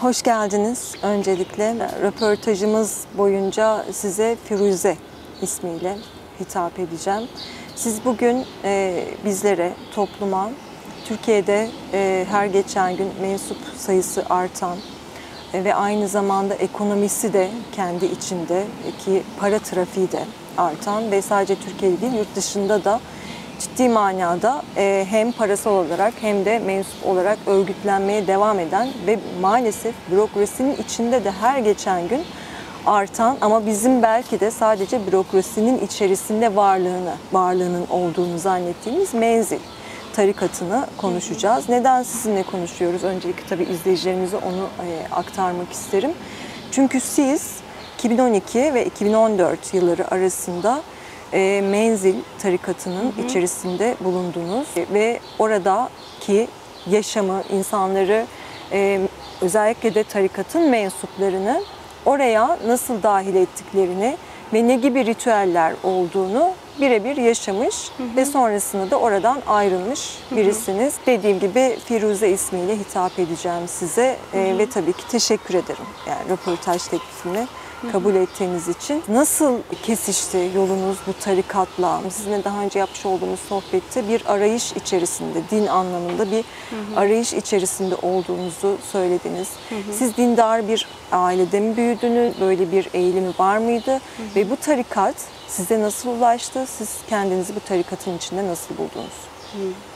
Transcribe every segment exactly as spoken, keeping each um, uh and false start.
hoş geldiniz. Öncelikle röportajımız boyunca size Firuze ismiyle hitap edeceğim. Siz bugün e, bizlere, topluma, Türkiye'de e, her geçen gün mensup sayısı artan e, ve aynı zamanda ekonomisi de kendi içindeki para trafiği de artan ve sadece Türkiye'de değil yurt dışında da ciddi manada e, hem parasal olarak hem de mensup olarak örgütlenmeye devam eden ve maalesef bürokrasinin içinde de her geçen gün artan ama bizim belki de sadece bürokrasinin içerisinde varlığını, varlığının olduğunu zannettiğimiz menzil tarikatını konuşacağız. Neden sizinle konuşuyoruz? Öncelikle tabii izleyicilerimize onu e, aktarmak isterim. Çünkü siz iki bin on iki ve iki bin on dört yılları arasında e, menzil tarikatının hı hı. içerisinde bulundunuz ve oradaki yaşamı, insanları, e, özellikle de tarikatın mensuplarını oraya nasıl dahil ettiklerini ve ne gibi ritüeller olduğunu birebir yaşamış hı hı. ve sonrasında da oradan ayrılmış birisiniz. Hı hı. Dediğim gibi Firuze ismiyle hitap edeceğim size hı hı. E, ve tabii ki teşekkür ederim yani röportaj teklifimi kabul ettiğiniz için. Nasıl kesişti yolunuz bu tarikatla? Sizinle daha önce yapmış olduğumuz sohbette bir arayış içerisinde, din anlamında bir hı hı. arayış içerisinde olduğunuzu söylediniz. Hı hı. Siz dindar bir ailede mi büyüdünüz? Böyle bir eğilimi var mıydı? Hı hı. Ve bu tarikat size nasıl ulaştı? Siz kendinizi bu tarikatın içinde nasıl buldunuz? Hı.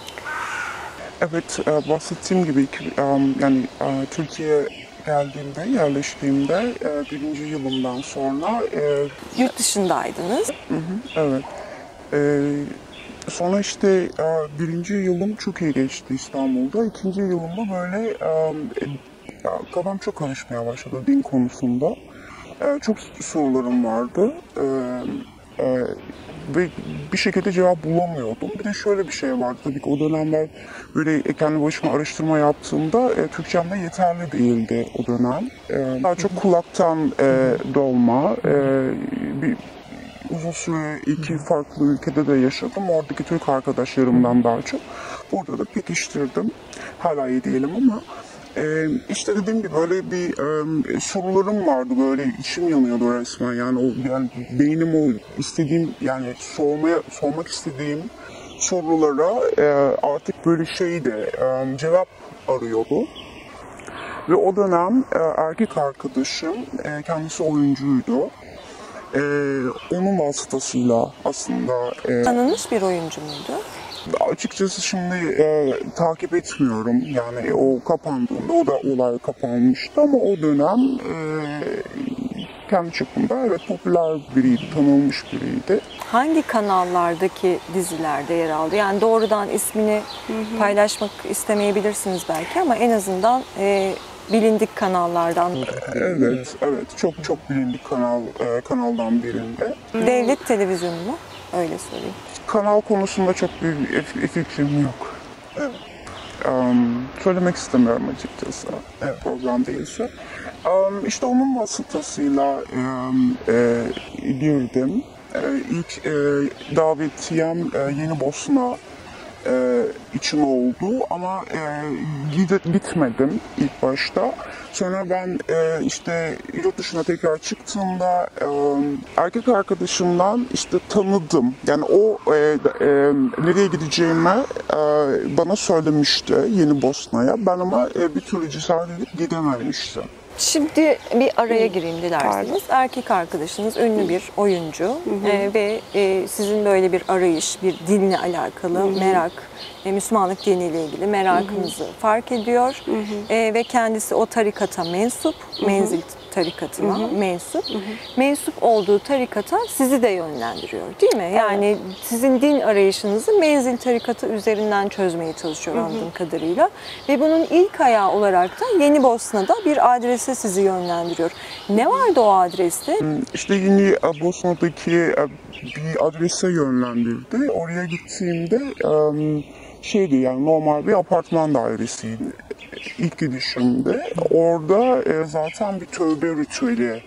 Evet, bahsettiğim gibi yani Türkiye geldiğimde, yerleştiğimde birinci yılımdan sonra... Yurt dışındaydınız. Hı hı, evet. Sonra işte birinci yılım çok iyi geçti İstanbul'da. İkinci yılımda böyle kafam çok karışmaya başladı din konusunda. Çok sorularım vardı. Ve bir şekilde cevap bulamıyordum. Bir de şöyle bir şey vardı tabii ki o dönemler böyle kendi başıma araştırma yaptığımda e, Türkçem de yeterli değildi o dönem. E, daha çok kulaktan e, dolma, e, bir uzun süre iki farklı ülkede de yaşadım. Oradaki Türk arkadaşlarımdan daha çok. Burada da pekiştirdim. Hala iyi değilim ama. Ee, işte dediğim gibi böyle bir e, sorularım vardı, böyle içim yanıyordu resmen yani o yani beynim o istediğim yani sormaya sormak istediğim sorulara e, artık böyle şeydi e, cevap arıyordu ve o dönem e, erkek arkadaşım e, kendisi oyuncuydu. E, onun vasıtasıyla aslında e, tanınmış bir oyuncu muydu? Açıkçası şimdi e, takip etmiyorum. Yani o kapandığında o da olay kapanmıştı ama o dönem e, kendi çapında evet popüler biriydi, tanınmış biriydi. Hangi kanallardaki dizilerde yer aldı? Yani doğrudan ismini hı hı. paylaşmak istemeyebilirsiniz belki ama en azından e, bilindik kanallardan. Evet, evet. Çok çok bilindik kanal e, kanaldan birinde. Devlet televizyonu mu? Öyle sorayım. Kanal konusunda çok bir fikrim yok. Evet. Um, söylemek istemiyorum açıkçası. Evet. Program değilse. Um, işte onun vasıtasıyla um, e, girdim. E, ilk e, davetiyem e, Yeni Bosna e, için oldu ama e, gide, gitmedim ilk başta. Sonra ben e, işte yurt dışına tekrar çıktığımda e, erkek arkadaşımdan işte tanıdım. Yani o e, e, nereye gideceğimi e, bana söylemişti Yeni Bosna'ya. Ben ama e, bir türlü cesaret edip gidememiştim. Şimdi bir araya gireyim dilerseniz. Erkek arkadaşınız ünlü bir oyuncu hı hı. E, ve e, sizin böyle bir arayış, bir dinle alakalı hı hı. merak, e, Müslümanlık diniyle ilgili merakınızı hı hı. fark ediyor hı hı. E, ve kendisi o tarikata mensup, hı hı. menzil tarikatına hı hı. mensup. Hı hı. Mensup olduğu tarikata sizi de yönlendiriyor değil mi? Yani evet. sizin din arayışınızı menzil tarikatı üzerinden çözmeye çalışıyor hı hı. anladığım kadarıyla. Ve bunun ilk ayağı olarak da Yeni Bosna'da bir adrese sizi yönlendiriyor. Ne vardı o adreste? İşte Yeni Bosna'daki bir adrese yönlendirdi. Oraya gittiğimde şeydi yani normal bir apartman dairesiydi. İlk gidişimde orada zaten bir tövbe ritüeli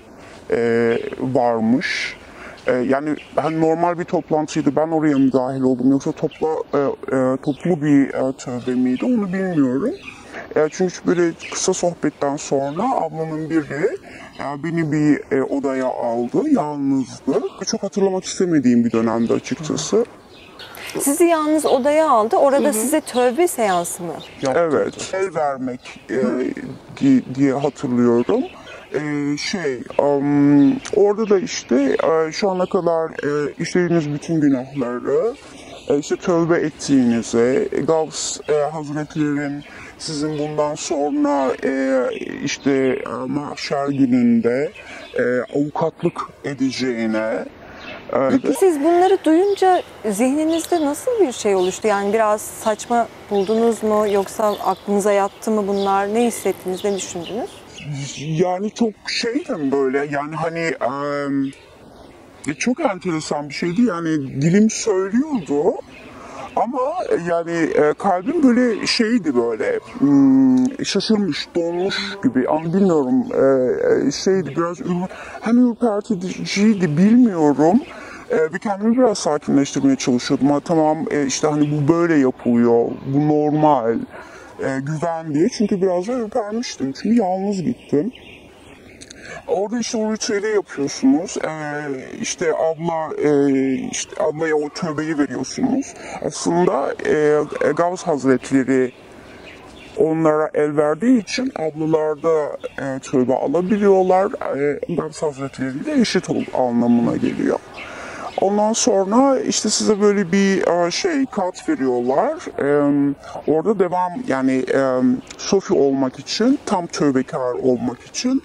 varmış. Yani hani normal bir toplantıydı. Ben oraya mı dahil oldum yoksa topla, toplu bir tövbe miydi onu bilmiyorum. E, çünkü böyle kısa sohbetten sonra ablamın biri e, beni bir e, odaya aldı, yalnızdı. Çok hatırlamak istemediğim bir dönemde açıkçası. Sizi yalnız odaya aldı. Orada hı hı. size tövbe seansı mı yaptı? Evet, el vermek e, di, diye hatırlıyorum. Ee, şey, um, orada da işte e, şu ana kadar e, işlediğiniz bütün günahları, e, işte tövbe ettiğinize, e, Gavs e, Hazretlerin sizin bundan sonra e, işte e, mahşer gününde e, avukatlık edeceğine. E, Peki siz bunları duyunca zihninizde nasıl bir şey oluştu? Yani biraz saçma buldunuz mu yoksa aklınıza yattı mı bunlar? Ne hissettiniz, ne düşündünüz? Yani çok şeydim böyle yani hani e, çok enteresan bir şeydi yani dilim söylüyordu ama yani e, kalbim böyle şeydi böyle hmm, şaşırmış, donmuş gibi ama bilmiyorum e, şeydi biraz ür, hem ürperticiydi bilmiyorum. E, ve kendimi biraz sakinleştirmeye çalışıyordum. Ha, tamam e, işte hani bu böyle yapılıyor, bu normal. E, güven diye. Çünkü biraz da ürpermiştim. Çünkü yalnız gittim. Orada işte o ritüeli yapıyorsunuz. E, işte abla, e, işte ablaya o tövbeyi veriyorsunuz. Aslında e, Gavs Hazretleri onlara el verdiği için ablalar da e, tövbe alabiliyorlar. E, Gavs Hazretleri ile eşit ol anlamına geliyor. Ondan sonra işte size böyle bir şey kart veriyorlar. Orada devam yani sofi olmak için, tam tövbekar olmak için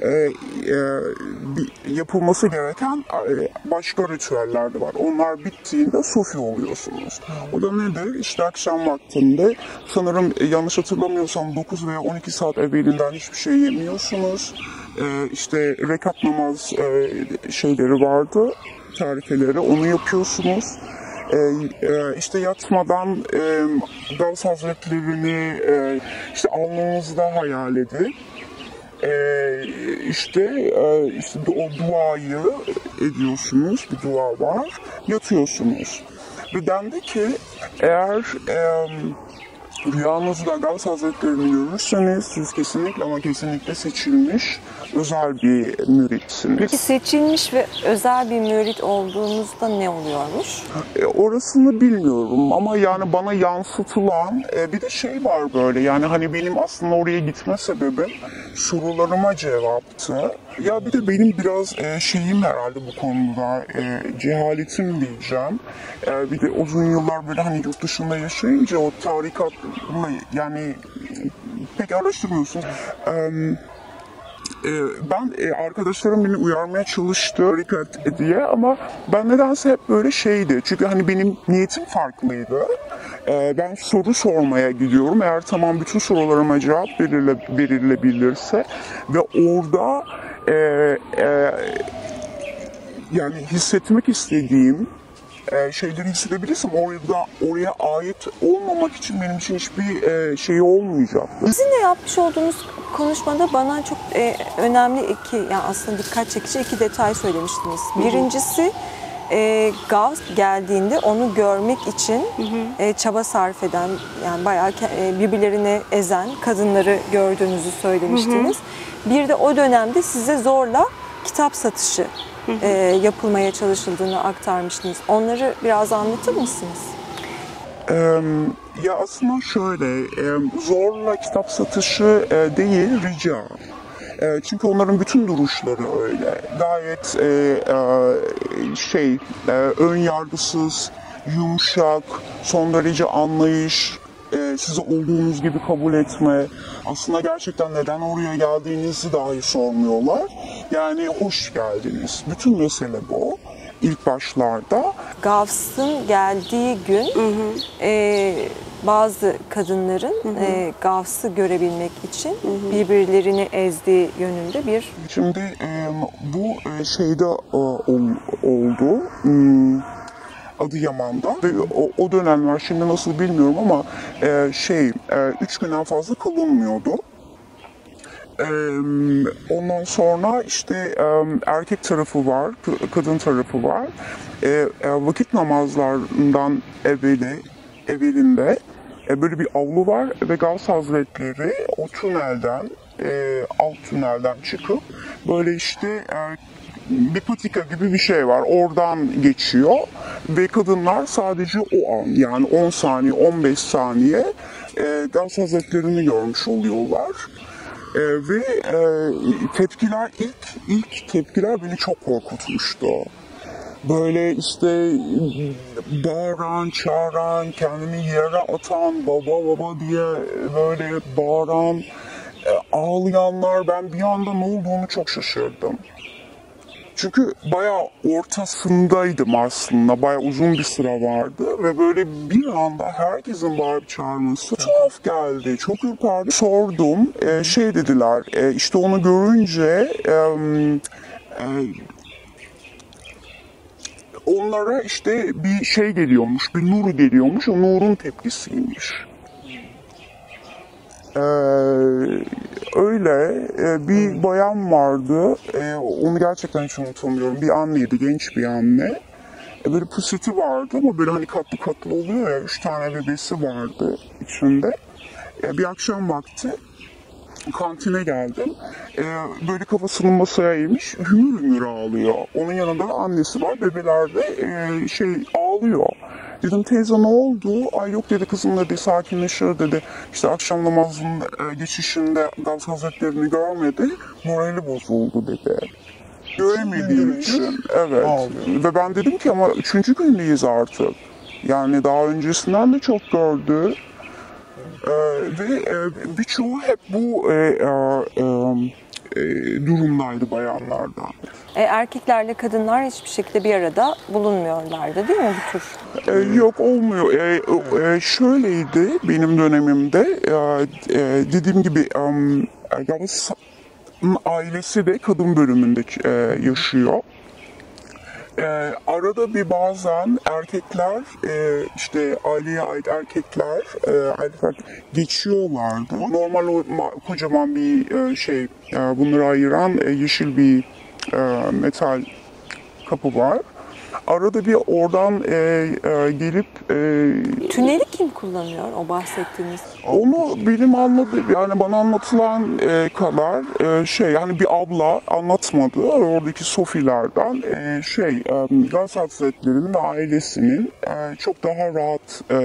yapılması gereken başka ritüeller de var. Onlar bittiğinde sofi oluyorsunuz. O da nedir? İşte akşam vaktinde sanırım yanlış hatırlamıyorsam dokuz veya on iki saat evvelinden hiçbir şey yemiyorsunuz. İşte rekat namaz şeyleri vardı. Tarifeleri, onu yapıyorsunuz. Ee, e, işte yatmadan e, Gavs Hazretlerini e, işte alnınızda hayal edin. E, işte e, işte o duayı ediyorsunuz, bir dua var, yatıyorsunuz. Ve dendi ki eğer e, rüyanızda Gavs Hazretlerini görürseniz siz kesinlikle ama kesinlikle seçilmiş özel bir müritsiniz. Peki seçilmiş ve özel bir mürit olduğunuzda ne oluyormuş? E, orasını bilmiyorum ama yani bana yansıtılan e, bir de şey var böyle yani hani benim aslında oraya gitme sebebim sorularıma cevaptı. Ya bir de benim biraz e, şeyim herhalde bu konuda e, cehaletim diyeceğim. E, bir de uzun yıllar böyle hani yurt dışında yaşayınca o tarikatla yani pek araştırmıyorsun. E, Ben arkadaşlarım beni uyarmaya çalıştı tarikat diye ama ben nedense hep böyle şeydi. Çünkü hani benim niyetim farklıydı. Ben soru sormaya gidiyorum. Eğer tamam bütün sorularıma cevap verile, verilebilirse ve orada e, e, yani hissetmek istediğim e, şeyleri hissedebilirsem orada oraya ait olmamak için benim için hiçbir e, şey olmayacaktı. Sizinle yapmış olduğunuz konuşmada bana çok e, önemli iki, yani aslında dikkat çekici iki detay söylemiştiniz. Hı hı. Birincisi e, Gavs geldiğinde onu görmek için hı hı. E, çaba sarf eden, yani bayağı e, birbirlerini ezen kadınları gördüğünüzü söylemiştiniz. Hı hı. Bir de o dönemde size zorla kitap satışı hı hı. E, yapılmaya çalışıldığını aktarmıştınız. Onları biraz anlatır mısınız? Ee, ya aslında şöyle, e, zorla kitap satışı e, değil, rica. E, çünkü onların bütün duruşları öyle. Gayet e, e, şey, e, ön yargısız, yumuşak, son derece anlayış, e, sizi olduğunuz gibi kabul etme. Aslında gerçekten neden oraya geldiğinizi dahi sormuyorlar. Yani hoş geldiniz. Bütün mesele bu. İlk başlarda. Gavs'ın geldiği gün hı hı. E, bazı kadınların hı hı. E, Gavs'ı görebilmek için hı hı. birbirlerini ezdiği yönünde bir... Şimdi e, bu e, şeyde e, ol, oldu. Hmm. Adıyaman'da ve o, o dönemler şimdi nasıl bilmiyorum ama e, şey e, üç günden fazla kalınmıyordu. E, ondan sonra işte e, erkek tarafı var, kadın tarafı var. E, e, vakit namazlarından evveli, evvelinde E, böyle bir avlu var ve Gavs Hazretleri o tünelden, e, alt tünelden çıkıp böyle işte e, bir patika gibi bir şey var. Oradan geçiyor ve kadınlar sadece o an, yani on saniye, on beş saniye e, Gavs Hazretleri'ni görmüş oluyorlar. E, ve e, tepkiler, ilk ilk tepkiler beni çok korkutmuştu. Böyle işte bağıran, çağıran, kendini yere atan, baba baba diye böyle bağıran, e, ağlayanlar, ben bir anda ne olduğunu çok şaşırdım. Çünkü bayağı ortasındaydım aslında, bayağı uzun bir sıra vardı ve böyle bir anda herkesin bağırıp çağırması tuhaf geldi, çok ürperdi. Sordum, e, şey dediler, e, işte onu görünce e, e, onlara işte bir şey geliyormuş, bir nur geliyormuş, o nurun tepkisiymiş. Ee, öyle e, bir bayan vardı, e, onu gerçekten hiç unutamıyorum. Bir anneydi, genç bir anne. E, böyle puseti vardı ama böyle hani katlı katlı oluyor ya, üç tane bebesi vardı içinde. E, bir akşam vakti kantine geldim. Ee, böyle kafasını masaya eğmiş, hümür hümür ağlıyor. Onun yanında da annesi var, bebeler de e, şey ağlıyor. Dedim teyze ne oldu? Ay yok dedi, kızım dedi sakinleşir dedi. İşte akşam namazının e, geçişinde Gavs Hazretleri'ni görmedi, morali bozuldu dedi. Göremediğim için, evet. Ağlıyor. Ve ben dedim ki ama üçüncü gündeyiz artık. Yani daha öncesinden de çok gördü. Ee, ve e, birçoğu hep bu e, e, e, durumdaydı bayanlardan. E, erkeklerle kadınlar hiçbir şekilde bir arada bulunmuyorlardı değil mi bu tür? E, yok olmuyor. E, e, şöyleydi benim dönemimde, e, e, dediğim gibi e, Gavs ailesi de kadın bölümünde e, yaşıyor. Ee, arada bir bazen erkekler, e, işte aileye ait erkekler, e, erkekler geçiyorlardı. Normal o kocaman bir e, şey, e, bunları ayıran e, yeşil bir e, metal kapı var. Arada bir oradan e, e, gelip... E, Tüneli kim kullanıyor o bahsettiğiniz? Onu benim anladığım, yani bana anlatılan e, kadar e, şey, yani bir abla anlatmadı. Oradaki sofilerden e, şey, e, Gavs Hazretleri'nin ve ailesinin e, çok daha rahat e,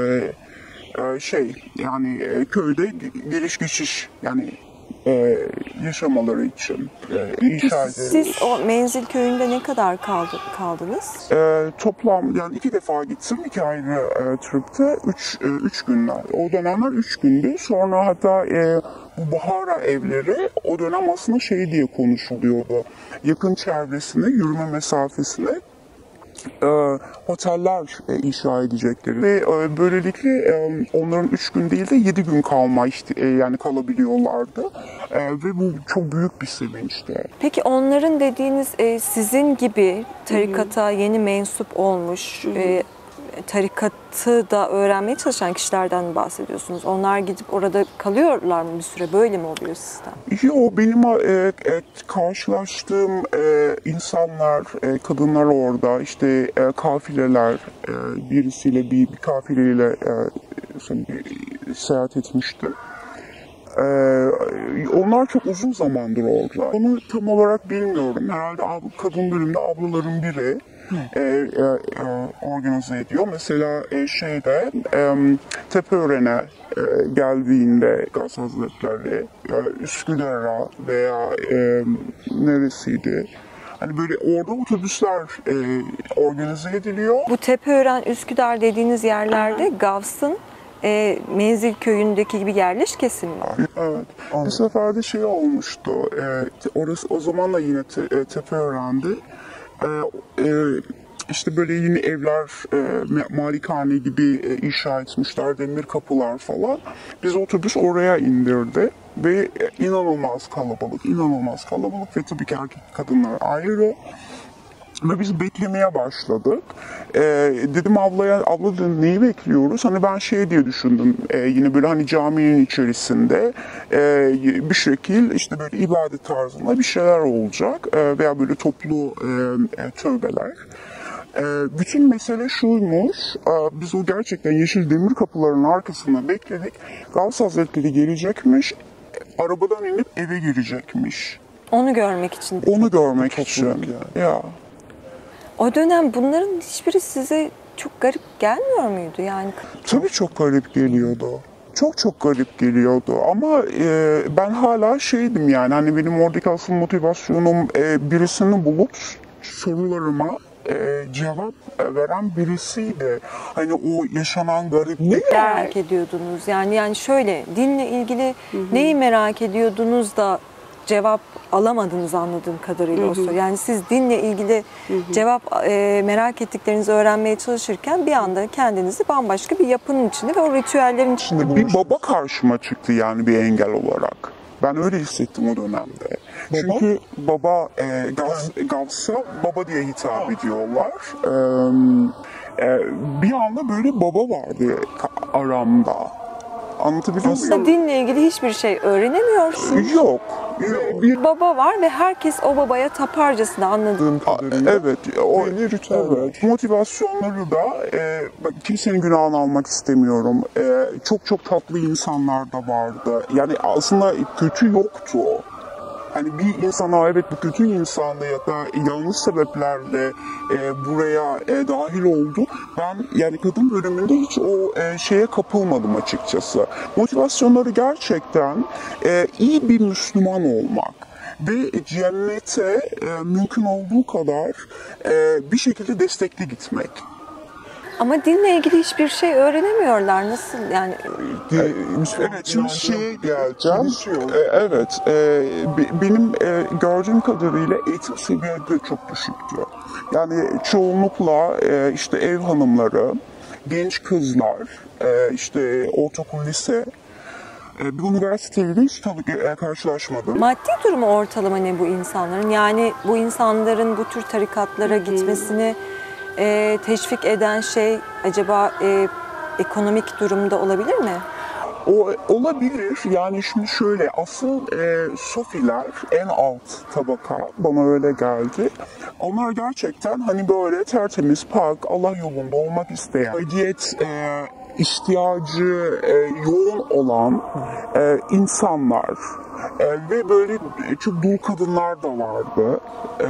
e, şey, yani e, köyde geliş geçiş, yani e, yaşamaları için e, inşa edilmiş. Siz o Menzil köyünde ne kadar kaldı, kaldınız? E, toplam yani iki defa gittim, iki ayrı e, tripte, üç, e, üç günler. O dönemler üç gündü. Sonra hatta e, bu Bahara evleri o dönem aslında şey diye konuşuluyordu. Yakın çevresine, yürüme mesafesine e, oteller e, inşa edecekleri ve e, böylelikle e, onların üç gün değil de yedi gün kalma işte, e, yani kalabiliyorlardı e, ve bu çok büyük bir sevinçti. Peki onların dediğiniz e, sizin gibi tarikata yeni mensup olmuş, e, tarikatı da öğrenmeye çalışan kişilerden mi bahsediyorsunuz? Onlar gidip orada kalıyorlar mı bir süre? Böyle mi oluyor sistem? Yo, benim e, e, karşılaştığım e, insanlar, e, kadınlar orada, işte e, kafileler, e, birisiyle bir, bir kafileyle e, bir seyahat etmiştim. Ee, onlar çok uzun zamandır orada. Onu tam olarak bilmiyorum. Herhalde ab- kadın bölümünde ablaların biri e, e, e, organize ediyor. Mesela e, şeyde e, Tepeören'e e, geldiğinde Gavs Hazretleri e, Üsküdar'a veya e, neresiydi? Hani böyle orada otobüsler e, organize ediliyor. Bu Tepeören, Üsküdar dediğiniz yerlerde Gavs'ın E, Menzil köyündeki gibi yerleşkesi mi var? Evet. Bir sefer de şey olmuştu. E, orası o zaman da yine te, e, Tepeören'de. E, e, işte böyle yeni evler, e, malikane gibi e, inşa etmişler, demir kapılar falan. Biz otobüs oraya indirdi ve e, inanılmaz kalabalık, inanılmaz kalabalık ve tabii ki erkek kadınlar ayrı. Ve biz beklemeye başladık. Ee, dedim ablaya, abla dedim neyi bekliyoruz? Hani ben şey diye düşündüm, ee, yine böyle hani caminin içerisinde e, bir şekil işte böyle ibadet tarzında bir şeyler olacak e, veya böyle toplu e, e, tövbeler. Ee, bütün mesele şuymuş, ee, biz o gerçekten yeşil demir kapıların arkasında bekledik. Gavs Hazretleri gelecekmiş, arabadan inip eve girecekmiş. Onu görmek için. Onu görmek için. Yani. Ya. O dönem bunların hiçbiri size çok garip gelmiyor muydu? Yani Tabii çok garip geliyordu. Çok çok garip geliyordu ama e, ben hala şeydim yani hani benim oradaki asıl motivasyonum e, birisini bulup sorularıma e, cevap veren birisiydi. Hani o yaşanan garip ne merak ediyordunuz? Yani yani şöyle dinle ilgili neyi merak ediyordunuz da cevap alamadınız anladığım kadarıyla o soru. Yani siz dinle ilgili cevap e, merak ettiklerinizi öğrenmeye çalışırken bir anda kendinizi bambaşka bir yapının içinde ve o ritüellerin içinde bir bulmuşsunuz. baba karşıma çıktı yani bir engel olarak. Ben öyle hissettim o dönemde. Çünkü baba, e, Gavs, Gavs'a baba diye hitap ediyorlar. E, e, bir anda böyle baba vardı aramda. Anlatabiliyor muyum? Aslında dinle ilgili hiçbir şey öğrenemiyorsunuz. Yok. Bir, Bir baba var ve herkes o babaya taparcasına anladığım kadarıyla. evet, o Belli ritüel evet. Motivasyonları da e, bak, kimsenin günahını almak istemiyorum. E, çok çok tatlı insanlar da vardı. Yani aslında kötü yoktu. Hani bir insana evet bu kötü insandı ya da yanlış sebeplerle e, buraya e, dahil oldu. Ben yani kadın bölümünde hiç o e, şeye kapılmadım açıkçası. Motivasyonları gerçekten e, iyi bir Müslüman olmak ve cennete e, mümkün olduğu kadar e, bir şekilde destekli gitmek. Ama dinle ilgili hiçbir şey öğrenemiyorlar. Nasıl yani? Evet, şimdi şeye geleceğim. E, Evet, e, be- benim e, gördüğüm kadarıyla eğitim seviyeleri çok düşüktü. Yani çoğunlukla e, işte ev hanımları, genç kızlar, e, işte ortaokul, lise, e, bir üniversiteyle hiç tabii e, karşılaşmadım. Maddi durumu ortalama ne bu insanların? Yani bu insanların bu tür tarikatlara gitmesini e, teşvik eden şey acaba e, ekonomik durumda olabilir mi? O olabilir. Yani şimdi şöyle, asıl e, Sofiler en alt tabaka, bana öyle geldi. Onlar gerçekten hani böyle tertemiz, pak, Allah yolunda olmak isteyen, aidiyet e, ihtiyacı e, yoğun olan e, insanlar e, ve böyle çok dul kadınlar da vardı. E,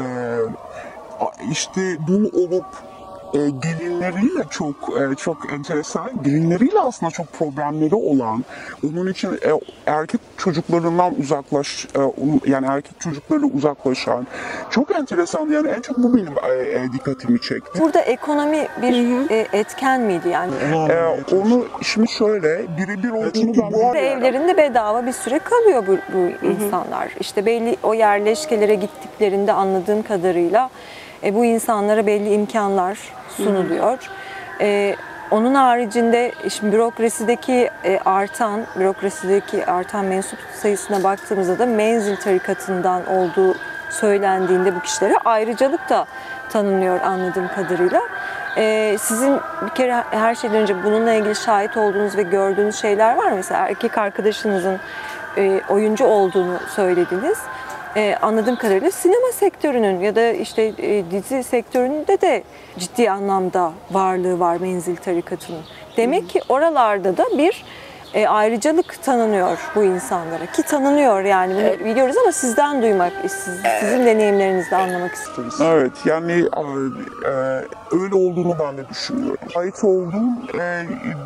işte dul olup e, gelinleriyle çok e, çok enteresan, gelinleriyle aslında çok problemleri olan, onun için e, erkek çocuklarından uzaklaş, e, yani erkek çocuklarıyla uzaklaşan, çok enteresan yani en çok bu benim e, e, dikkatimi çekti. Burada ekonomi bir e, etken miydi yani? E, onu şimdi şöyle birebir olduğunu ben Ve evlerinde bedava bir süre kalıyor bu, bu insanlar. İşte belli o yerleşkelere gittiklerinde anladığım kadarıyla e, bu insanlara belli imkanlar sunuluyor. E, onun haricinde şimdi bürokrasideki e, artan, bürokrasideki artan mensup sayısına baktığımızda da menzil tarikatından olduğu söylendiğinde bu kişilere ayrıcalık da tanınıyor anladığım kadarıyla. Ee, sizin bir kere her şeyden önce bununla ilgili şahit olduğunuz ve gördüğünüz şeyler var mı? Mesela erkek arkadaşınızın e, oyuncu olduğunu söylediniz. E, anladığım kadarıyla sinema sektörünün ya da işte e, dizi sektöründe de ciddi anlamda varlığı var menzil tarikatının. Demek ki oralarda da bir e, ayrıcalık tanınıyor bu insanlara ki tanınıyor yani bunu biliyoruz ama sizden duymak, siz, sizin deneyimlerinizle anlamak istiyoruz. Evet, yani e, e, öyle olduğunu ben de düşünüyorum. Ait olduğum e,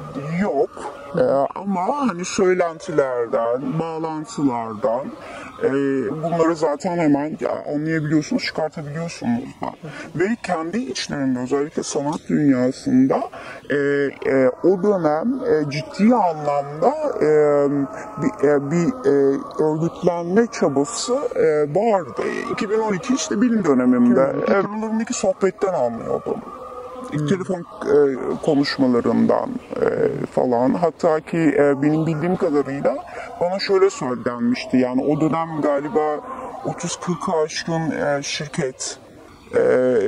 yok e, ama hani söylentilerden, bağlantılardan e, bunları zaten hemen anlayabiliyorsunuz, çıkartabiliyorsunuz da. Ve kendi içlerinde özellikle sanat dünyasında e, e, o dönem e, ciddi anlamda e, bir, e, bir e, örgütlenme çabası e, vardı. iki bin on iki işte benim dönemimde. Aralarındaki sohbetten anlıyordum. Telefon e, konuşmalarından e, falan. Hatta ki e, benim bildiğim kadarıyla bana şöyle söylenmişti. Yani o dönem galiba otuz kırka aşkın e, şirket e,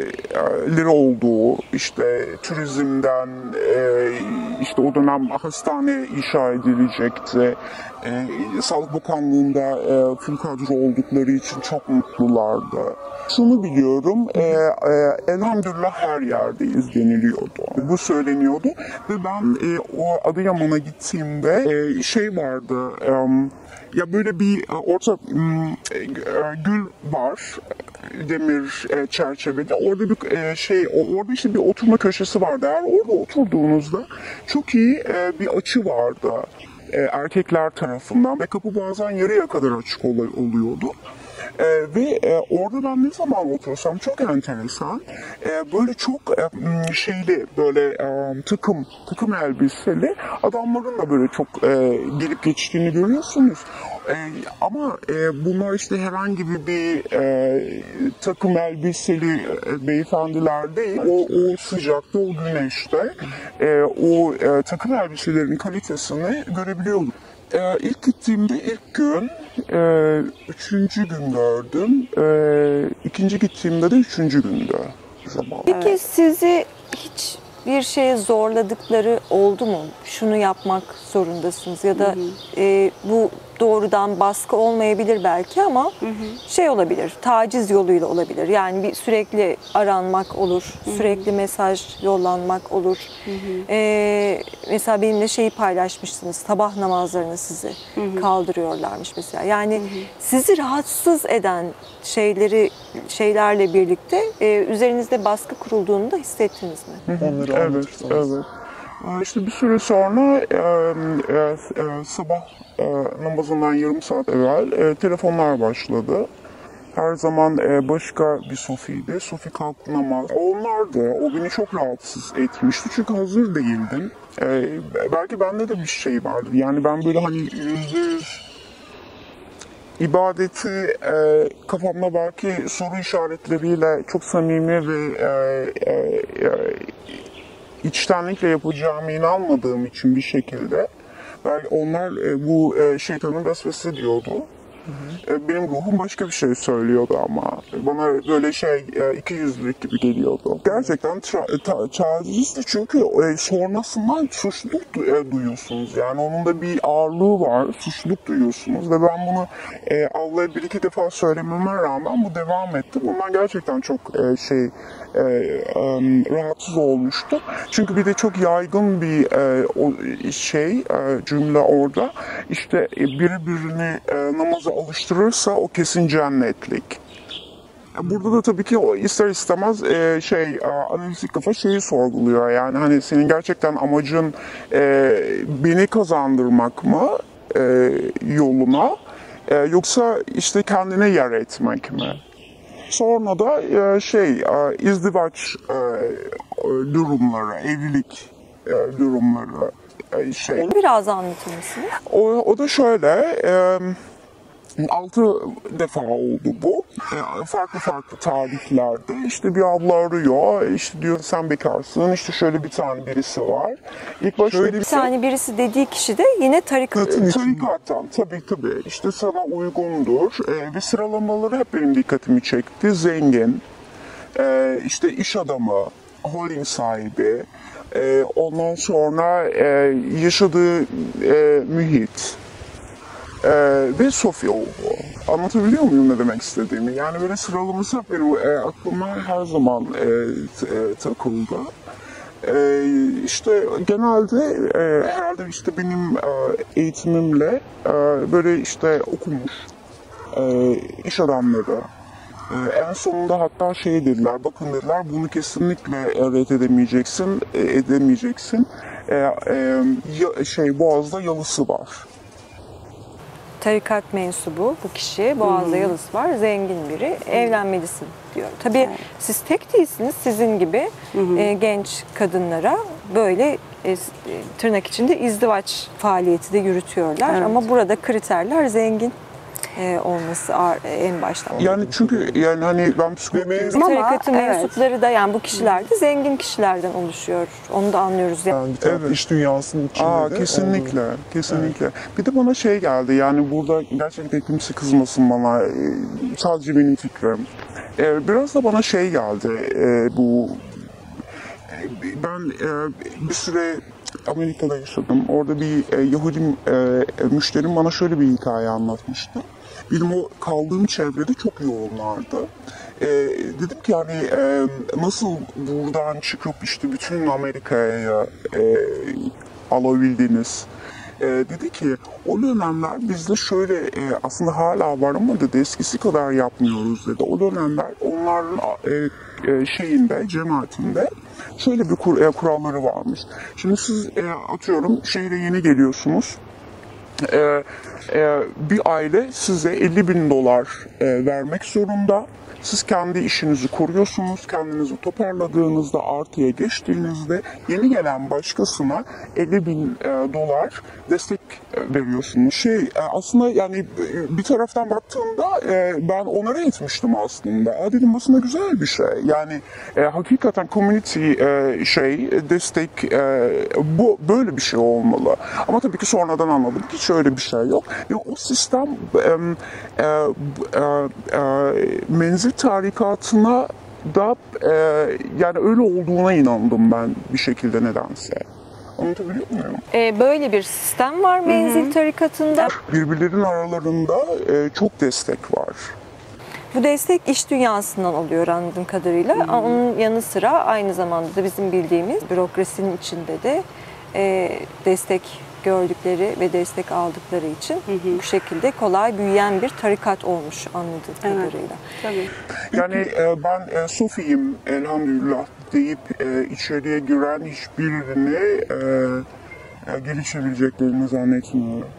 leri olduğu, işte turizmden, e, işte o dönem hastane inşa edilecekti. E, Sağlık Bakanlığı'nda e, full kadro oldukları için çok mutlulardı. Şunu biliyorum, e, e, elhamdülillah her yerdeyiz deniliyordu. Bu söyleniyordu ve ben e, o Adıyaman'a gittiğimde e, şey vardı, e, ya böyle bir e, orta m, e, gül var, demir e, çerçevede. Orada bir e, şey, orada işte bir oturma köşesi vardı. Eğer orada oturduğunuzda çok iyi e, bir açı vardı e, erkekler tarafından ve kapı bazen yarıya kadar açık ol- oluyordu. Ee, ve e, orada ben ne zaman otursam çok enteresan, e, böyle çok e, şeyli, böyle e, takım takım elbiseli adamların da böyle çok e, gelip geçtiğini görüyorsunuz. E, ama e, bunlar işte herhangi bir e, takım elbiseli e, beyefendiler değil. O, o sıcakta, o güneşte e, o e, takım elbiselerin kalitesini görebiliyordum. Ee, ilk gittiğimde ilk gün, e, üçüncü gün gördüm. E, ikinci gittiğimde de üçüncü gündü. Zaman. Peki evet. Sizi hiç bir şeye zorladıkları oldu mu? Şunu yapmak zorundasınız ya da hı hı. E, bu doğrudan baskı olmayabilir belki ama hı hı. şey olabilir, taciz yoluyla olabilir. Yani bir sürekli aranmak olur, hı hı. sürekli mesaj yollanmak olur. Hı hı. E, mesela benimle şeyi paylaşmıştınız, sabah namazlarını sizi hı hı. kaldırıyorlarmış mesela. Yani hı hı. sizi rahatsız eden şeyleri şeylerle birlikte e, üzerinizde baskı kurulduğunu da hissettiniz mi? Hı hı. Evet, evet. İşte bir süre sonra e, e, e, sabah e, namazından yarım saat evvel e, telefonlar başladı. Her zaman e, başka bir Sofi'ydi. Sofi kalktı namaz. Onlar da, o beni çok rahatsız etmişti. Çünkü hazır değildim. E, belki bende de bir şey vardı. Yani ben böyle hani yüzde yüz ibadeti e, kafamda belki soru işaretleriyle çok samimi ve e, e, e, içtenlikle yapacağıma inanmadığım için bir şekilde belki onlar e, bu e, şeytanın vesvese diyordu. Hı hı. Benim ruhum başka bir şey söylüyordu ama bana böyle şey iki yüzlülük gibi geliyordu. Gerçekten çaresiz çünkü sonrasından suçluluk duyuyorsunuz. Yani onun da bir ağırlığı var, suçluluk duyuyorsunuz ve ben bunu Allah'a bir iki defa söylememe rağmen bu devam etti. Bundan gerçekten çok şey rahatsız olmuştum. Çünkü bir de çok yaygın bir şey cümle orada. İşte biri birini namaza alıştırırsa o kesin cennetlik. Burada da tabii ki o ister istemez e, şey analitik kafa şeyi sorguluyor. Yani hani senin gerçekten amacın e, beni kazandırmak mı e, yoluna e, yoksa işte kendine yer etmek mi? Sonra da e, şey e, izdivaç e, durumları, evlilik e, durumları e, şey. Biraz anlatır mısınız? O, o da şöyle. E, Altı defa oldu bu. E, farklı farklı tarihlerde. İşte bir abla arıyor. İşte diyor sen bekarsın. İşte şöyle bir tane birisi var. İlk başta bir tane birisi dediği kişi de yine tarikatın. Tarikattan tabii tabii. İşte sana uygundur. E, ve sıralamaları hep benim dikkatimi çekti. Zengin, e, işte iş adamı, holding sahibi, e, ondan sonra e, yaşadığı e, mühit. Ee, ve Sofya oldu. Anlatabiliyor muyum ne demek istediğimi? Yani böyle sıralaması benim e, aklıma her zaman e, e, takıldı. E, işte genelde e, herhalde işte benim e, eğitimimle e, böyle işte okumuş e, iş adamları e, en sonunda hatta şey dediler, bakın dediler bunu kesinlikle reddedemeyeceksin, e, edemeyeceksin. E, e, şey Boğaz'da yalısı var. Tarikat mensubu bu kişi, Boğaz'da hmm. yalısı var, zengin biri, hmm. evlenmelisin diyor. Tabii evet. siz tek değilsiniz, sizin gibi hmm. e, genç kadınlara böyle e, tırnak içinde izdivaç faaliyeti de yürütüyorlar. Evet. Ama burada kriterler zengin e, olması en baştan. Yani çünkü yani hani ben psikolojim ama tarikatın evet. mensupları da yani bu kişiler de zengin kişilerden oluşuyor. Onu da anlıyoruz yani. yani evet. İş dünyasının içinde Aa, de kesinlikle, oldu. kesinlikle. Evet. Bir de bana şey geldi yani burada gerçekten kimse kızmasın bana. Sadece benim fikrim. e, biraz da bana şey geldi, e, bu e, ben e, bir süre Amerika'da yaşadım. Orada bir e, Yahudi e, müşterim bana şöyle bir hikaye anlatmıştı. Benim o kaldığım çevrede çok yoğunlardı. E, dedim ki yani e, nasıl buradan çıkıp işte bütün Amerika'ya e, alabildiniz? E, dedi ki o dönemler bizde şöyle e, aslında hala var ama dedi eskisi kadar yapmıyoruz dedi. O dönemler onların e, e, şeyinde, cemaatinde şöyle bir kur, e, kuralları varmış. Şimdi siz e, atıyorum şehre yeni geliyorsunuz. E, e, bir aile size elli bin dolar e, vermek zorunda. Siz kendi işinizi kuruyorsunuz, kendinizi toparladığınızda, artıya geçtiğinizde yeni gelen başkasına elli bin e, dolar destek e, veriyorsunuz. Şey e, aslında yani e, bir taraftan baktığımda e, ben onara etmiştim aslında. Aa, dedim aslında güzel bir şey. Yani e, hakikaten community e, şey, destek e, bu böyle bir şey olmalı. Ama tabii ki sonradan anladım ki hiç öyle bir şey yok. Ve o sistem e, e, e, e, menzil tarikatına da e, yani öyle olduğuna inandım ben bir şekilde nedense. Anlatabiliyor muyum? Ee, böyle bir sistem var menzil Hı-hı. tarikatında. Birbirlerinin aralarında e, çok destek var. Bu destek iş dünyasından oluyor anladığım kadarıyla. Hı-hı. Onun yanı sıra aynı zamanda da bizim bildiğimiz bürokrasinin içinde de e, destek gördükleri ve destek aldıkları için hı hı. bu şekilde kolay büyüyen bir tarikat olmuş anladığım evet. kadarıyla. Tabii. Yani e, ben e, Sofi'yim elhamdülillah deyip e, içeriye giren hiçbirini e, e, geri çevireceklerini zannetmiyorum.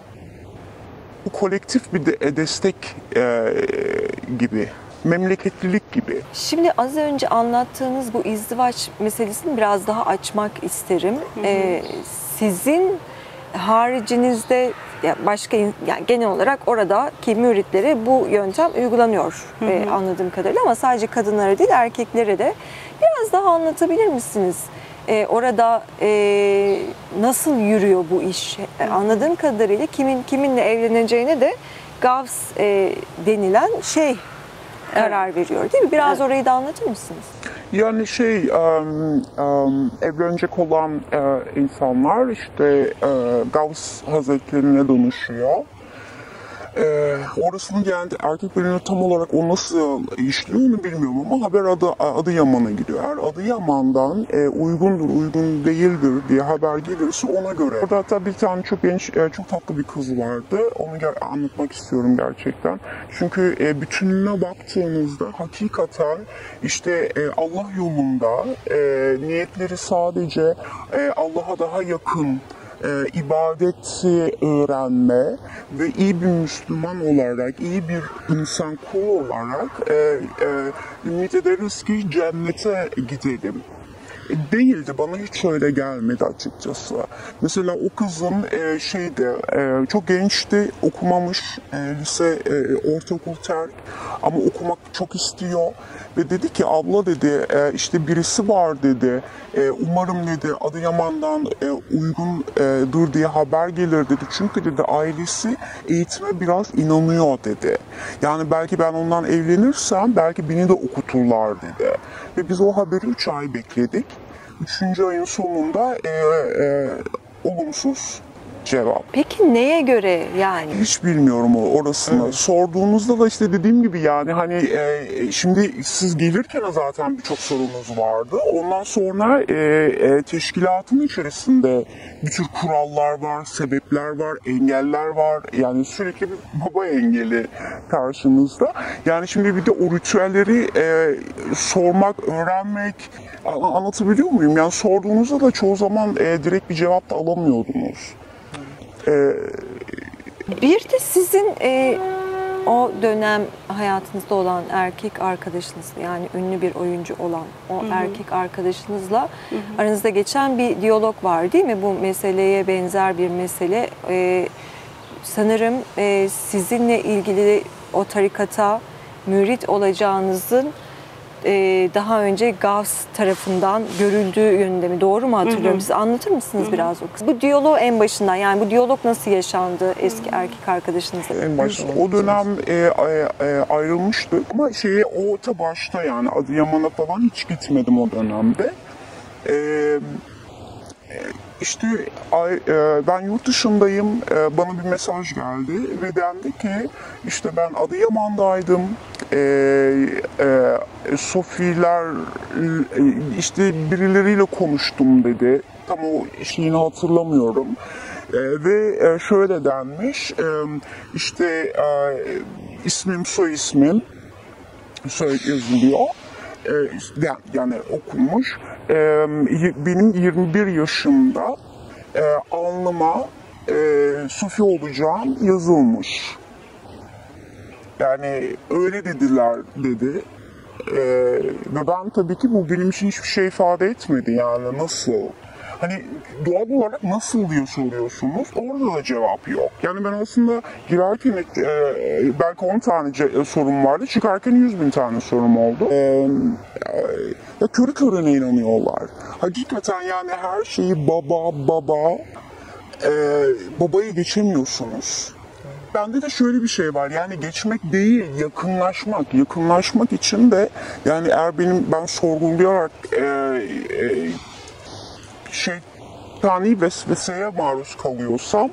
Bu kolektif bir de, destek e, gibi. Memleketlilik gibi. Şimdi az önce anlattığınız bu izdivaç meselesini biraz daha açmak isterim. Hı hı. Ee, sizin haricinizde başka yani genel olarak oradaki müritlere bu yöntem uygulanıyor hı hı. E, anladığım kadarıyla ama sadece kadınlara değil erkeklere de biraz daha anlatabilir misiniz? E, orada e, nasıl yürüyor bu iş? E, anladığım kadarıyla kimin kiminle evleneceğine de gavs e, denilen şey karar evet. veriyor değil mi? Biraz evet. orayı da anlatır mısınız? Yani şey, um, um, evlenecek olan uh, insanlar işte uh, Gavs Hazretlerine danışıyor. Ee, orasını yani erkek bölümü tam olarak o nasıl işliyor onu bilmiyorum ama haber adı Adıyaman'a gidiyor. Eğer Adıyaman'dan e, uygundur, uygun değildir diye haber gelirse ona göre. Orada hatta bir tane çok genç, e, çok tatlı bir kız vardı. Onu anlatmak istiyorum gerçekten. Çünkü e, bütününe baktığınızda hakikaten işte e, Allah yolunda e, niyetleri sadece e, Allah'a daha yakın, E, ibadeti öğrenme ve iyi bir Müslüman olarak, iyi bir insan kul olarak e, e, ümit ederiz ki cennete gidelim. E, değildi, bana hiç öyle gelmedi açıkçası. Mesela o kızın e, şeydi, e, çok gençti, okumamış, e, lise, e, ortaokul terk ama okumak çok istiyor. Ve dedi ki abla dedi e, işte birisi var dedi e, umarım dedi Adıyaman'dan e, uygundur diye haber gelir dedi. Çünkü dedi ailesi eğitime biraz inanıyor dedi. Yani belki ben ondan evlenirsem belki beni de okuturlar dedi. Ve biz o haberi üç ay bekledik. Üçüncü ayın sonunda e, e, olumsuz cevap. Peki neye göre yani? Hiç bilmiyorum orasını. Evet. Sorduğunuzda da işte dediğim gibi yani hani e, şimdi siz gelirken zaten birçok sorunuz vardı. Ondan sonra e, e, teşkilatın içerisinde bir tür kurallar var, sebepler var, engeller var. Yani sürekli bir baba engeli karşınızda. Yani şimdi bir de o ritüelleri e, sormak, öğrenmek, anlatabiliyor muyum? Yani sorduğunuzda da çoğu zaman e, direkt bir cevap da alamıyordunuz. Ee, bir de sizin e, o dönem hayatınızda olan erkek arkadaşınız yani ünlü bir oyuncu olan o hı hı. erkek arkadaşınızla hı hı. aranızda geçen bir diyalog var değil mi? Bu meseleye benzer bir mesele. Ee, sanırım e, sizinle ilgili o tarikata mürit olacağınızın e, daha önce Gauss tarafından görüldüğü yönünde mi? Doğru mu hatırlıyorum? Hı hı. Siz anlatır mısınız hı hı. biraz o kısmı? Bu diyaloğu en başından, yani bu diyalog nasıl yaşandı eski erkek arkadaşınızla? En başta o dönem e, e, ayrılmıştık ama şeye o ta başta, yani Adıyaman'a falan hiç gitmedim o dönemde. E, işte ben yurt dışındayım, bana bir mesaj geldi ve dendi ki işte ben Adıyaman'daydım, e, e, Sofiler işte birileriyle konuştum dedi. Tam o şeyini hatırlamıyorum. E, ve şöyle denmiş, e, işte e, ismim soy ismim soy yazılıyor. E, yani okunmuş. E, benim yirmi bir yaşımda e, alnıma e, Sofi olacağım yazılmış. Yani öyle dediler dedi. E, ve ben tabii ki bu benim için hiçbir şey ifade etmedi, yani nasıl? Hani doğal olarak nasıl diye soruyorsunuz, orada da cevap yok. Yani ben aslında girerken e, belki on tane sorum vardı, çıkarken yüz bin tane sorum oldu. E, ya körü körüne inanıyorlar. Hakikaten yani her şeyi baba baba, e, babayı geçemiyorsunuz. Bende de şöyle bir şey var, yani geçmek değil, yakınlaşmak. Yakınlaşmak için de yani eğer benim ben sorgulayarak e, e, şeytani vesveseye maruz kalıyorsam,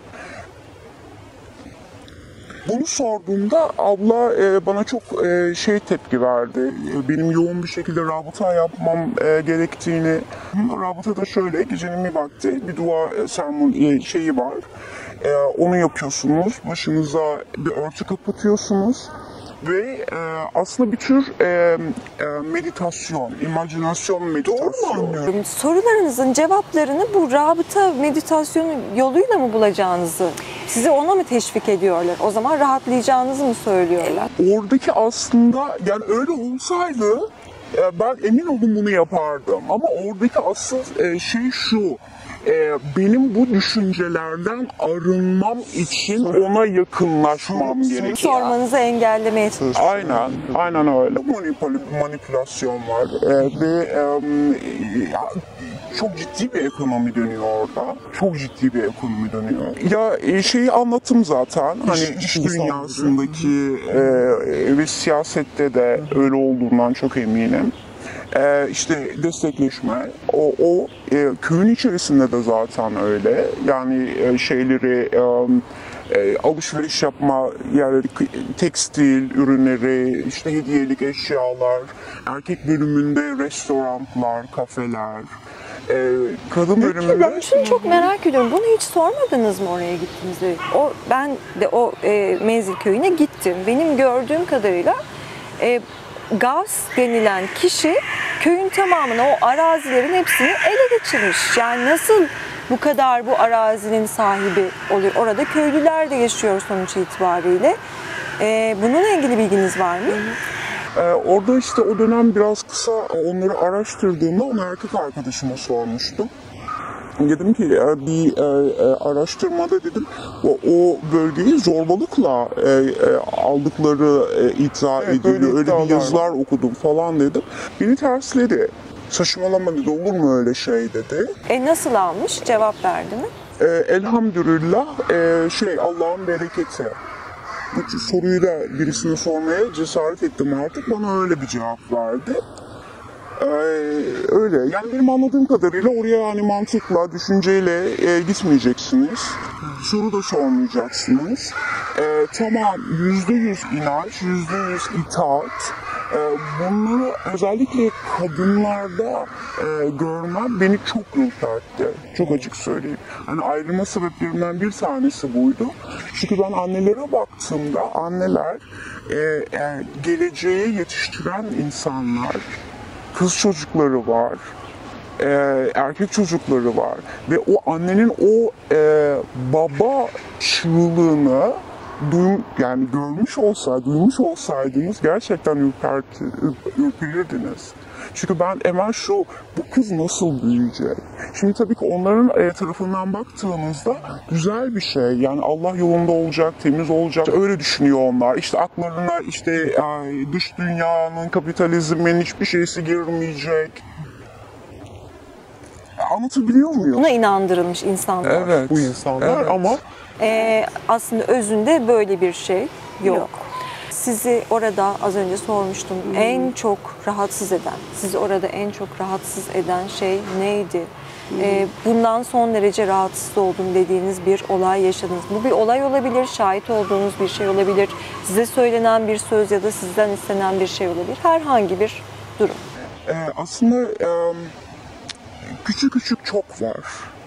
bunu sorduğumda abla e, bana çok e, şey tepki verdi. E, benim yoğun bir şekilde rabıta yapmam e, gerektiğini. Rabıta da şöyle, gecenin bir vakti bir dua sermon e, şeyi var. E, onu yapıyorsunuz. Başınıza bir örtü kapatıyorsunuz. Ve e, aslında bir tür e, e, meditasyon, imajinasyon meditasyon. Doğru mu anlıyorum? Sorularınızın cevaplarını bu rabıta meditasyonu yoluyla mı bulacağınızı, sizi ona mı teşvik ediyorlar? O zaman rahatlayacağınızı mı söylüyorlar? Oradaki aslında, yani öyle olsaydı e, ben emin olun bunu yapardım. Ama oradaki asıl e, şey şu. Benim bu düşüncelerden arınmam için ona yakınlaşmam gerekiyor. Sormanızı engellemeye çalışıyorum. Aynen, aynen öyle. Manipül- manipülasyon var ee, ve e, çok ciddi bir ekonomi dönüyor orada. Çok ciddi bir ekonomi dönüyor. Ya şeyi anlattım zaten. Hani iş dünyasındaki e, ve siyasette de öyle olduğundan çok eminim. Ee, işte destekleşme, o, o e, köyün içerisinde de zaten öyle. Yani e, şeyleri, e, e, alışveriş yapma yerleri, tekstil ürünleri, işte hediyelik eşyalar, erkek bölümünde restoranlar, kafeler, e, kadın bölümünde... Ben şunu çok merak ediyorum, bunu hiç sormadınız mı oraya gittiğinizde? O, ben de o e, menzil köyüne gittim. Benim gördüğüm kadarıyla... E, Gauss denilen kişi köyün tamamını, o arazilerin hepsini ele geçirmiş. Yani nasıl bu kadar bu arazinin sahibi oluyor? Orada köylüler de yaşıyor sonuç itibariyle. Ee, bununla ilgili bilginiz var mı? Ee, orada işte o dönem biraz kısa onları araştırdığımda onu erkek arkadaşıma sormuştum. Dedim ki bir e, araştırmada dedim o, o bölgeyi zorbalıkla e, e, aldıkları e, iddia evet, ediliyor. Öyle, öyle bir yazılar okudum falan dedim. Beni tersledi. Saçmalama dedi, olur mu öyle şey dedi. E nasıl almış? Cevap verdi mi? E, elhamdülillah e, şey Allah'ın bereketi. Bu soruyu da birisine sormaya cesaret ettim artık. Bana öyle bir cevap verdi. Ee, öyle. Yani benim anladığım kadarıyla oraya hani mantıkla, düşünceyle e, gitmeyeceksiniz. Soru da sormayacaksınız. E, tamam, yüzde yüz inanç, yüzde yüz itaat. E, bunları özellikle kadınlarda e, görmem beni çok ürpertti. Çok açık söyleyeyim. Hani ayrılma sebeplerinden bir tanesi buydu. Çünkü ben annelere baktığımda anneler e, e, geleceği yetiştiren insanlar. Kız çocukları var, e, erkek çocukları var ve o annenin o e, baba çığlığını duyum, yani görmüş olsaydı, duymuş olsaydınız gerçekten ürperti, ürperirdiniz. Çünkü ben hemen şu, bu kız nasıl büyüyecek? Şimdi tabii ki onların e, tarafından baktığınızda güzel bir şey. Yani Allah yolunda olacak, temiz olacak. Öyle düşünüyor onlar. İşte aklarına işte e, dış dünyanın, kapitalizmin hiçbir şeysi girmeyecek. Anlatabiliyor muyum? Buna inandırılmış insanlar. Evet. Bu insanlar Evet, ama Ee, aslında özünde böyle bir şey yok. Yok. Sizi orada az önce sormuştum. En çok rahatsız eden, sizi orada en çok rahatsız eden şey neydi? Ee, bundan son derece rahatsız oldum dediğiniz bir olay yaşadınız. Bu bir olay olabilir, şahit olduğunuz bir şey olabilir, size söylenen bir söz ya da sizden istenen bir şey olabilir. Herhangi bir durum. e, aslında e, küçük küçük çok var.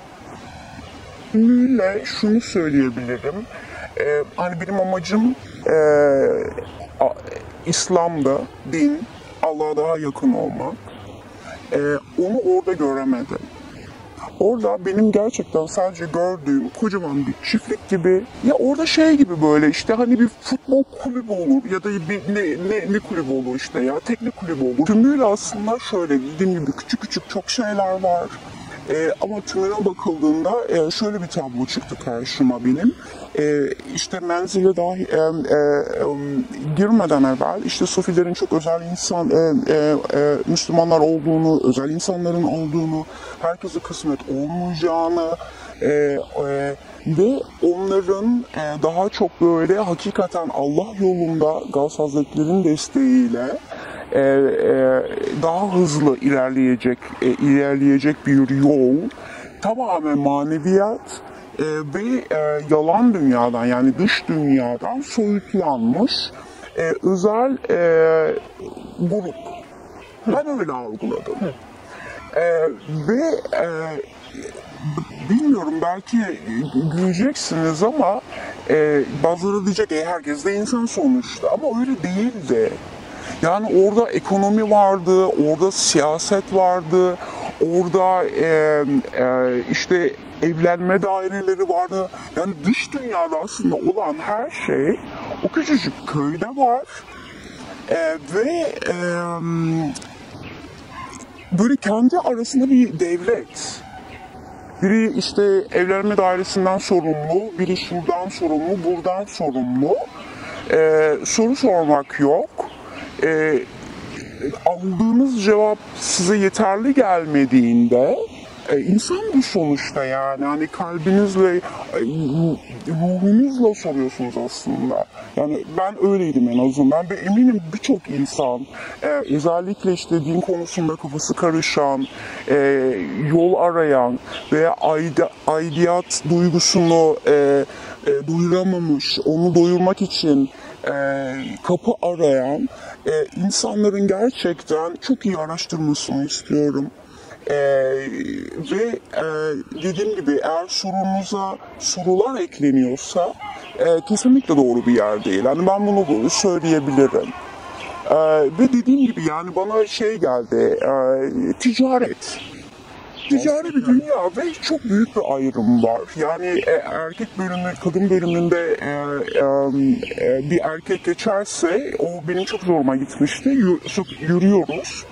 Ünlüyle şunu söyleyebilirim. E, hani benim amacım e, a- İslam'da din, Allah'a daha yakın olmak. E, onu orada göremedim. Orada benim gerçekten sadece gördüğüm kocaman bir çiftlik gibi, ya orada şey gibi böyle işte hani bir futbol kulübü olur ya da bir ne, ne, ne kulübü olur işte ya tekne kulübü olur. Tümüyle aslında şöyle dediğim gibi küçük küçük çok şeyler var. Ee, ama tümüne bakıldığında e, şöyle bir tablo çıktı karşıma benim. E, işte menzile dahi e, e, e, girmeden evvel işte Sofilerin çok özel insan e, e, e, Müslümanlar olduğunu, özel insanların olduğunu, herkese kısmet olmayacağını e, e, ve onların e, daha çok böyle hakikaten Allah yolunda Gavs Hazretleri'nin desteğiyle e, e, daha hızlı ilerleyecek e, ilerleyecek bir yol, tamamen maneviyat e, ve e, yalan dünyadan, yani dış dünyadan soyutlanmış e, özel e, grup. Ben öyle algıladım. E, ve e, bilmiyorum, belki güleceksiniz ama e, bazıları diyecek e, herkes de insan sonuçta, ama öyle değildi. Yani orada ekonomi vardı, orada siyaset vardı, orada e, e, işte evlenme daireleri vardı. Yani dış dünyada aslında olan her şey o küçücük köyde var. E, ve e, böyle kendi arasında bir devlet. Biri işte evlenme dairesinden sorumlu, biri şuradan sorumlu, buradan sorumlu. E, soru sormak yok. E, aldığınız cevap size yeterli gelmediğinde e, insan bu sonuçta, yani hani kalbinizle, e, ruhunuzla soruyorsunuz aslında. Yani ben öyleydim en azından ve eminim birçok insan e, özellikle işte din konusunda kafası karışan, e, yol arayan veya aide, aidiyat duygusunu e, e, duyuramamış, onu doyurmak için e, kapı arayan e, insanların gerçekten çok iyi araştırmasını istiyorum. Ee, ve e, dediğim gibi eğer sorunuza sorular ekleniyorsa e, kesinlikle doğru bir yer değil. Yani ben bunu söyleyebilirim. Ee, ve dediğim gibi yani bana şey geldi, e, ticaret. Ticari bir dünya ve çok büyük bir ayrım var. Yani e, erkek bölümü, kadın bölümünde e, e, e, bir erkek geçerse o benim çok zoruma gitmişti. Yür, yürüyoruz.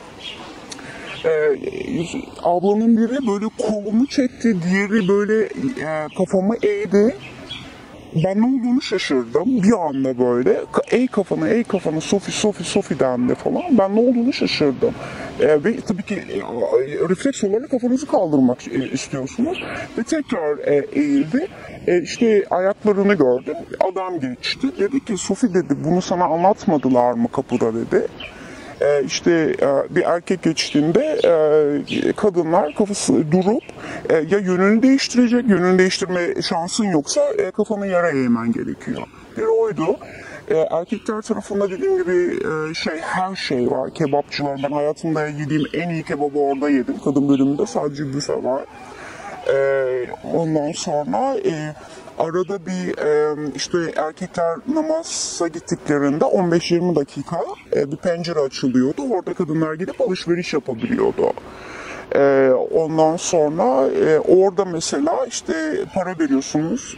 Ee, ablanın biri böyle kolumu çekti, diğeri böyle e, kafamı eğdi. Ben ne olduğunu şaşırdım bir anda böyle. Ey kafanı, ey kafanı, Sofi, Sofi, Sofi dendi falan. Ben ne olduğunu şaşırdım. Ee, ve tabii ki e, refleks olarak kafanızı kaldırmak e, istiyorsunuz. Ve tekrar e, eğildi. E, işte ayaklarını gördüm. Adam geçti. Dedi ki Sofi dedi, bunu sana anlatmadılar mı kapıda dedi. Ee, işte e, bir erkek geçtiğinde e, kadınlar kafası durup e, ya yönünü değiştirecek, yönünü değiştirme şansın yoksa e, kafanı yere eğmen gerekiyor. Bir oydu. E, erkekler tarafında dediğim gibi e, şey her şey var. Kebapçılar, ben hayatımda yediğim en iyi kebabı orada yedim. Kadın bölümünde sadece büfe var. E, ondan sonra e, arada bir e, işte erkekler namaza gittiklerinde on beş yirmi dakika e, bir pencere açılıyordu. Orada kadınlar gidip alışveriş yapabiliyordu. E, ondan sonra e, orada mesela işte para veriyorsunuz.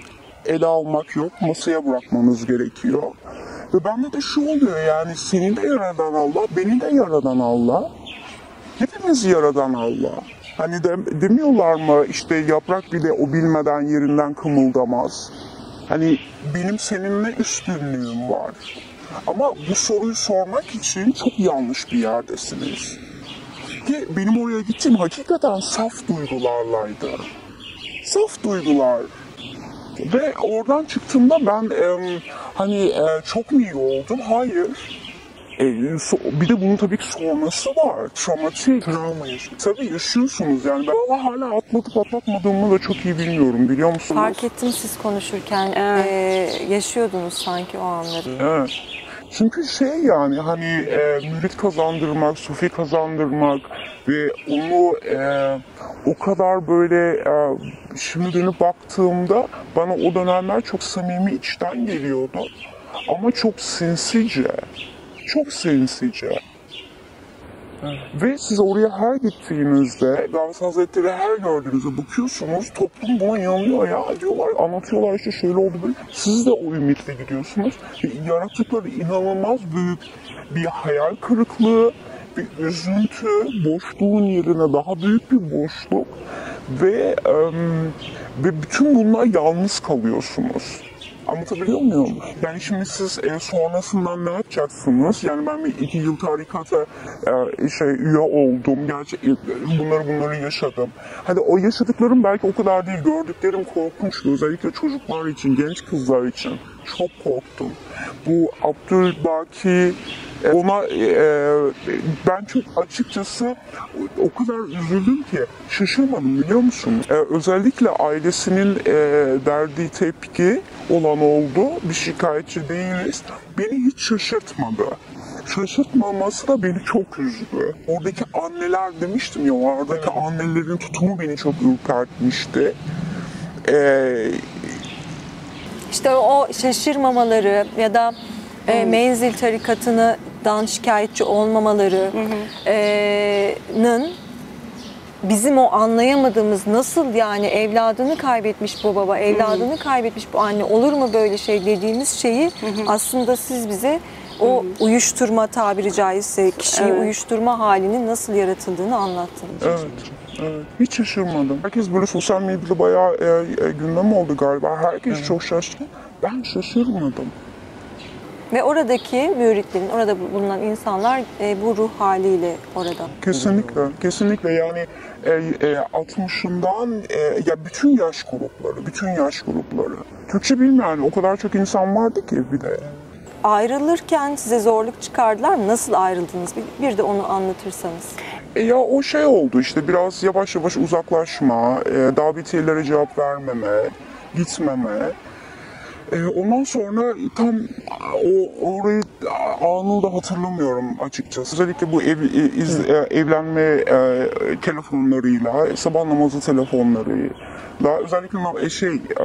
ele almak yok, masaya bırakmanız gerekiyor. Ve bende de şu oluyor, yani seni de yaradan Allah, beni de yaradan Allah. Hepimizi yaradan Allah. Hani de, demiyorlar mı işte yaprak bile o bilmeden yerinden kımıldamaz. Hani benim seninle üstünlüğüm var. Ama bu soruyu sormak için çok yanlış bir yerdesiniz. Ki benim oraya gittiğim hakikaten saf duygularlaydı. Saf duygular. Ve oradan çıktığımda ben e, hani e, çok mu iyi oldum? Hayır. E, so, bir de bunun tabii ki sonrası var. Travmatik. Travma yaşıyor. Tabii yaşıyorsunuz yani. Ben ama hala atlatıp atlatmadığımı da çok iyi bilmiyorum, biliyor musunuz? Fark ettim siz konuşurken Evet. e, yaşıyordunuz sanki o anları. Evet. Çünkü şey yani hani e, mürit kazandırmak, sufi kazandırmak ve onu e, o kadar böyle e, şimdi dönüp baktığımda bana o dönemler çok samimi, içten geliyordu. Ama çok sinsice, çok sinsice. Ve siz oraya her gittiğinizde, Gavs Hazretleri her gördüğünüzde bakıyorsunuz, toplum buna inanıyor ya, diyorlar, anlatıyorlar işte şöyle oldu böyle. Siz de o ümitle gidiyorsunuz. Ve yarattıkları inanılmaz büyük bir hayal kırıklığı, bir üzüntü, boşluğun yerine daha büyük bir boşluk ve, ım, ve bütün bunlar yalnız kalıyorsunuz. Anlatabiliyor muyum? Yani şimdi siz e, sonrasından ne yapacaksınız? Yani ben bir iki yıl tarikata e, şey üye oldum. Gerçi e, bunları bunları yaşadım. Hadi o yaşadıklarım belki o kadar değil. Gördüklerim korkunçtu. Özellikle çocuklar için, genç kızlar için. Çok korktum. Bu Abdülbaki e, ona e, ben çok açıkçası o kadar üzüldüm ki şaşırmadım, biliyor musun? E, özellikle ailesinin e, verdiği tepki olan oldu. Bir şikayetçi değiliz. Beni hiç şaşırtmadı. Şaşırtmaması da beni çok üzdü. Oradaki anneler demiştim ya, oradaki annelerin tutumu beni çok ürpertmişti. Eee İşte o şaşırmamaları ya da e, menzil tarikatından şikayetçi olmamalarının bizim o anlayamadığımız nasıl yani evladını kaybetmiş bu baba, evladını kaybetmiş bu anne, olur mu böyle şey dediğimiz şeyi aslında siz bize o uyuşturma, tabiri caizse kişiyi Evet. uyuşturma halinin nasıl yaratıldığını anlattınız. Evet, evet. Hiç şaşırmadım. Herkes böyle sosyal medyada bayağı e, e, gündem oldu galiba. Herkes çok şaşırdı. Ben şaşırmadım. Ve oradaki müritlerin, orada bulunan insanlar e, bu ruh haliyle orada. Kesinlikle, kesinlikle yani e, e, altmışından e, ya bütün yaş grupları, bütün yaş grupları. Türkçe bilmeyen o kadar çok insan vardı ki bir de. Ayrılırken size zorluk çıkardılar mı? Nasıl ayrıldınız? Bir, bir de onu anlatırsanız. E ya o şey oldu işte, biraz yavaş yavaş uzaklaşma, e, davetiyelere cevap vermeme, gitmeme. E, ondan sonra tam o orayı anını da hatırlamıyorum açıkçası. Özellikle bu ev, iz, e, evlenme e, telefonlarıyla, sabah namazı telefonlarıyla, özellikle şey e,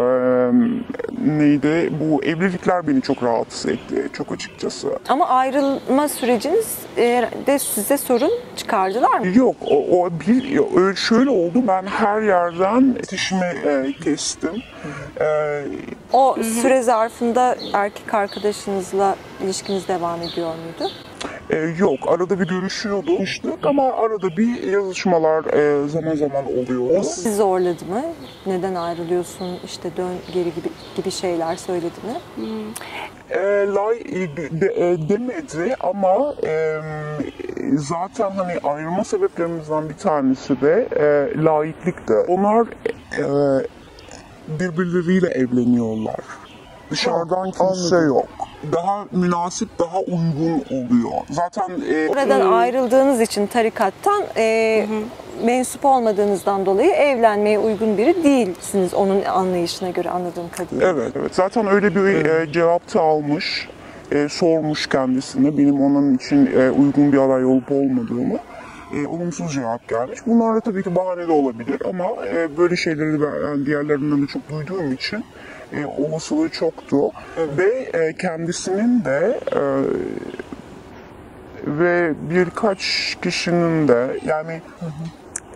neydi, bu evlilikler beni çok rahatsız etti çok açıkçası. Ama ayrılma süreciniz e, de size sorun çıkardılar mı? Yok, o, o bir öyle şöyle oldu, ben her yerden iletişimi e, kestim. E, O süre zarfında erkek arkadaşınızla ilişkiniz devam ediyor muydu? e, yok, arada bir görüşüyorduk ama arada bir yazışmalar e, zaman zaman oluyordu. Sizi zorladı mı? Neden ayrılıyorsun? İşte dön geri gibi gibi şeyler söyledi mi? E, lay de, e, demedi ama e, zaten hani ayrılma sebeplerimizden bir tanesi de e, laiklikti. Onlar e, birbirleriyle evleniyorlar. Dışarıdan kimse yok. Daha münasip, daha uygun oluyor. Zaten e, Buradan ayrıldığınız için tarikattan e, mensup olmadığınızdan dolayı evlenmeye uygun biri değilsiniz onun anlayışına göre, anladığım kadarıyla. evet, evet. Zaten öyle bir e, cevap da almış, e, sormuş kendisine benim onun için e, uygun bir aday olup olmadığımı. E, olumsuz cevap gelmiş. Bunlar da tabii ki bahane de olabilir ama e, böyle şeyleri ben diğerlerinden de çok duyduğum için e, olasılığı çoktu. Ve e, kendisinin de e, ve birkaç kişinin de yani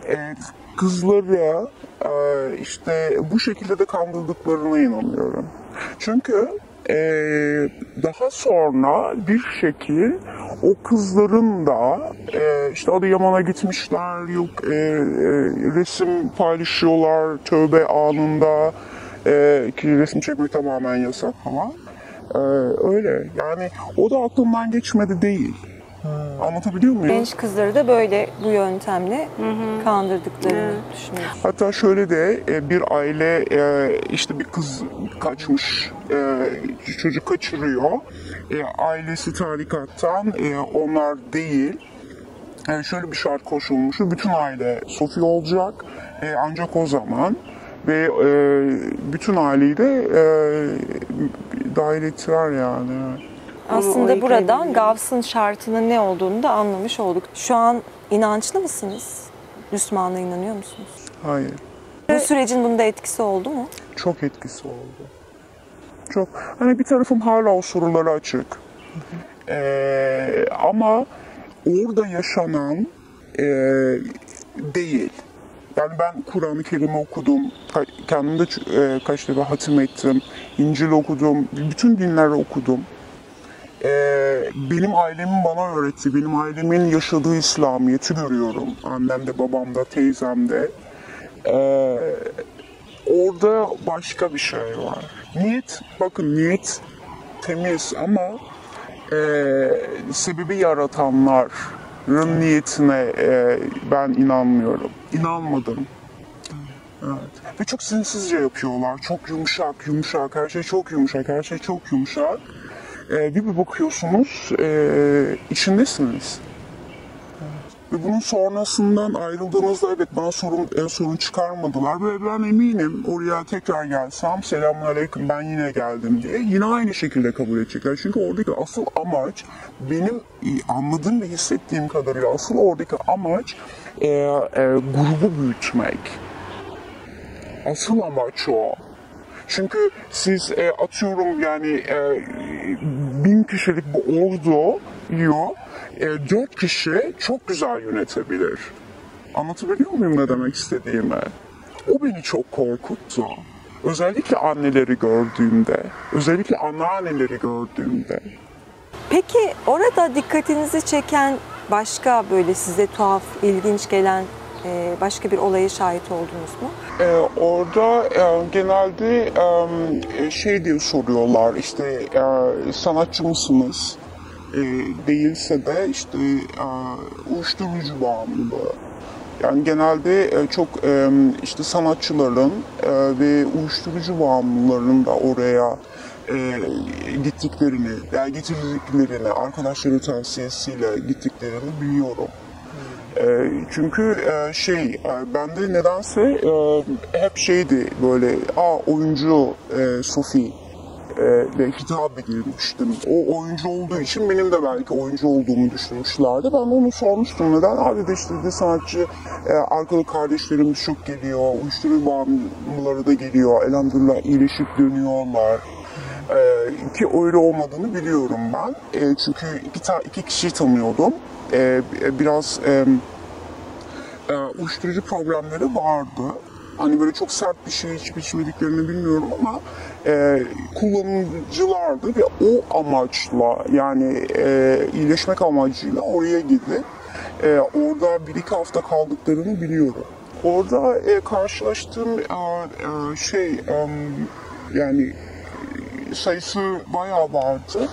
e, kızları e, işte bu şekilde de kandırdıklarına inanıyorum. Çünkü e, daha sonra bir şekil o kızların da e, işte Adıyaman'a gitmişler, yok e, e, resim paylaşıyorlar tövbe anında, e, ki resim çekmek tamamen yasak falan. E, öyle yani, o da aklımdan geçmedi değil. Anlatabiliyor muyum? Genç kızları da böyle bu yöntemle kandırdıklarını düşünüyorum. Hatta şöyle de e, bir aile e, işte bir kız kaçmış, e, çocuk kaçırıyor. E, Ailesi tarikattan, e, onlar değil. E, Şöyle bir şart koşulmuş, bütün aile Sofi olacak, e, ancak o zaman ve e, bütün aileyi de e, dahil ettiler yani. Aslında o buradan hikayeyi- Gavs'ın şartının ne olduğunu da anlamış olduk. Şu an inançlı mısınız? Müslümanlığa inanıyor musunuz? Hayır. Bu sürecin bunda etkisi oldu mu? Çok etkisi oldu. Çok. Hani bir tarafım hala o soruları açık. Ee, ama orada yaşanan e, değil. Yani ben Kur'an-ı Kerim'i okudum. Ka- Kendim de e, kaç defa hatim ettim. İncil okudum. Bütün dinleri okudum. Ee, benim ailemin bana öğrettiği, benim ailemin yaşadığı İslamiyet'i görüyorum. Annem de, babam da, teyzem de. Ee, Orada başka bir şey var. Niyet, bakın niyet temiz ama e, sebebi yaratanların niyetine e, ben inanmıyorum. İnanmadım. Evet. Ve çok sinsizce yapıyorlar. Çok yumuşak, yumuşak. Her şey çok yumuşak, her şey çok yumuşak. E, bir bir bakıyorsunuz, e, içindesiniz. Ve bunun sonrasından ayrıldığınızda evet bana sorun, e, sorun çıkarmadılar ve ben eminim oraya tekrar gelsem selamünaleyküm ben yine geldim diye yine aynı şekilde kabul edecekler. Çünkü oradaki asıl amaç benim e, anladığım ve hissettiğim kadarıyla asıl oradaki amaç e, e, grubu büyütmek. Asıl amaç o. Çünkü siz e, atıyorum yani e, bin kişilik bir orduyu e, dört kişi çok güzel yönetebilir. Anlatabiliyor muyum ne demek istediğimi? O beni çok korkuttu. Özellikle anneleri gördüğümde, özellikle anneanneleri gördüğümde. Peki orada dikkatinizi çeken başka böyle size tuhaf, ilginç gelen e, başka bir olaya şahit oldunuz mu? Ee, orada e, genelde e, şey diye soruyorlar, işte e, sanatçı mısınız? E, değilse de işte e, uyuşturucu bağımlılığı. Yani genelde e, çok e, işte sanatçıların e, ve uyuşturucu bağımlılarının da oraya e, gittiklerini, yani getirdiklerini, arkadaşları tavsiyesiyle gittiklerini biliyorum. E, çünkü e, şey, e, bende nedense e, hep şeydi böyle, aa oyuncu e, Sofi ile hitap edilmiştim. O oyuncu olduğu için benim de belki oyuncu olduğumu düşünmüşlerdi. Ben onu sormuştum, neden? Abi de işte de sanatçı e, arkalı kardeşlerimiz çok geliyor, uyuşturucu bağımlıları da geliyor, elhamdülillah iyileşip dönüyorlar. E, ki öyle olmadığını biliyorum ben. E, çünkü iki, ta, iki kişiyi tanıyordum. E, biraz e, e, uyuşturucu problemleri vardı. Hani böyle çok sert bir şey içip içmediklerini bilmiyorum ama e, kullanıcılardı ve o amaçla, yani e, iyileşmek amacıyla oraya gidip e, orada bir iki hafta kaldıklarını biliyorum. Orada e, karşılaştığım e, e, şey e, yani sayısı bayağı vardı.